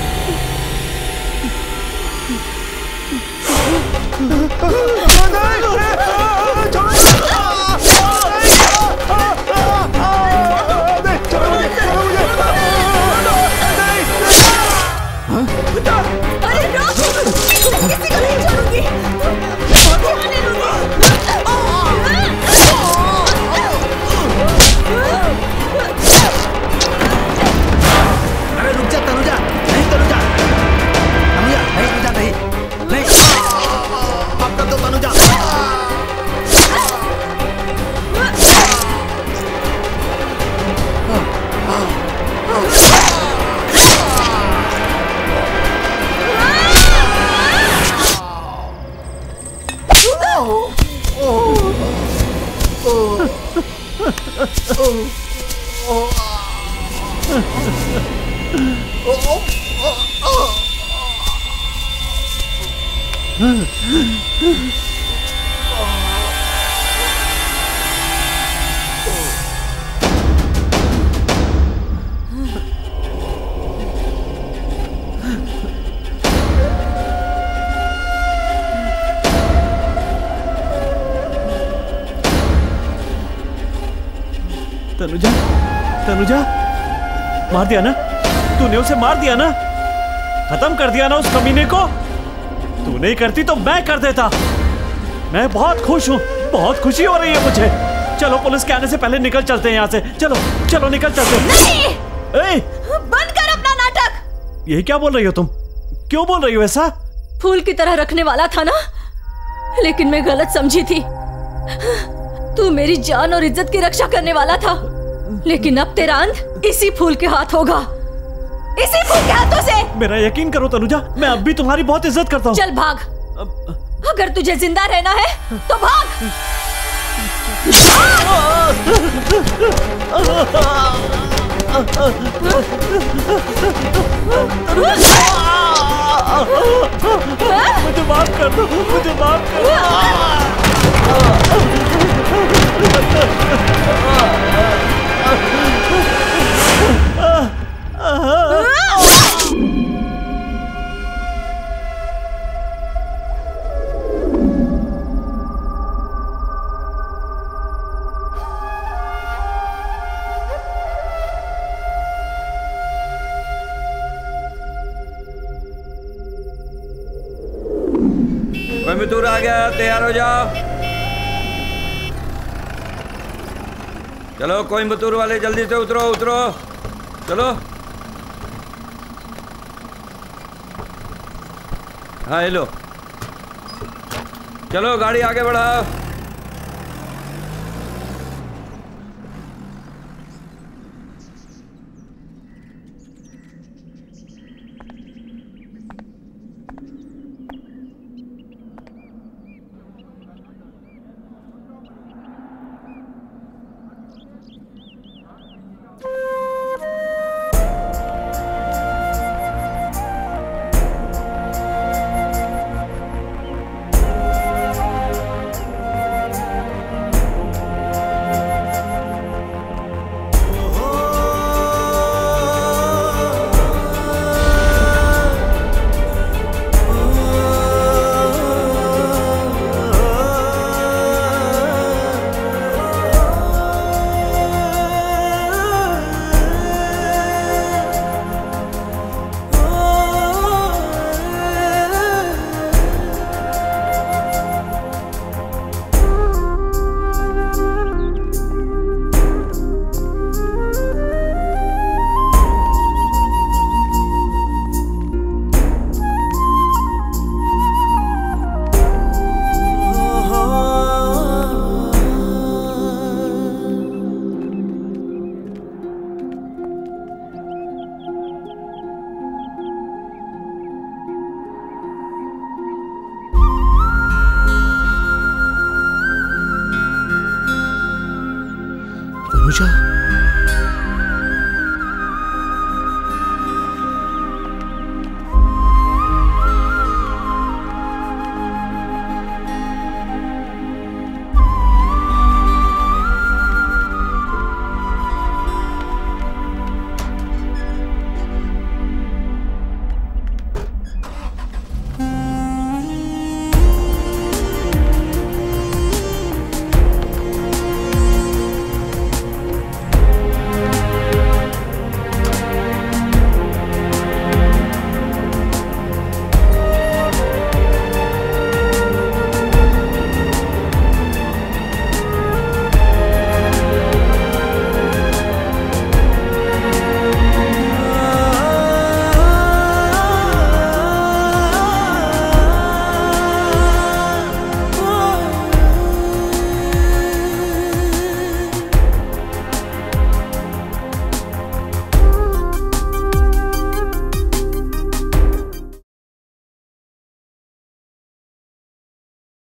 अरे रोक! किसी को नहीं छोड़ूंगी। अरे रुक जा तनुजा, नहीं तनुजा, तनुजा, नहीं तनुजा, नहीं, नहीं, अब कर दो तनुजा। तनुजा, तनुजा, मार दिया ना? तूने उसे मार दिया ना? खत्म कर दिया ना उस कमीने को? तू नहीं करती तो मैं कर देता। मैं बहुत खुश हूँ, बहुत खुशी हो रही है मुझे। चलो पुलिस के आने से पहले निकल चलते हैं यहाँ से। चलो चलो निकल चलते हैं। नहीं! ए! बंद कर अपना नाटक। ये क्या बोल रही हो तुम? क्यों बोल रही हो ऐसा? फूल की तरह रखने वाला था ना, लेकिन मैं गलत समझी थी। तू मेरी जान और इज्जत की रक्षा करने वाला था, लेकिन अब तेरा अंत इसी फूल के हाथ होगा, इसी फूल के हाथों से। मेरा यकीन करो तनुजा, मैं अब भी तुम्हारी बहुत इज्जत करता हूँ। चल भाग, अगर तुझे जिंदा रहना है तो भाग। मुझे माफ कर दो, मुझे माफ कर दो। कोयम्बटूर आ गया, तैयार हो जाओ। चलो कोयम्बटूर वाले जल्दी से उतरो उतरो, चलो। हाँ हेलो, चलो गाड़ी आगे बढ़ाओ। तनुजा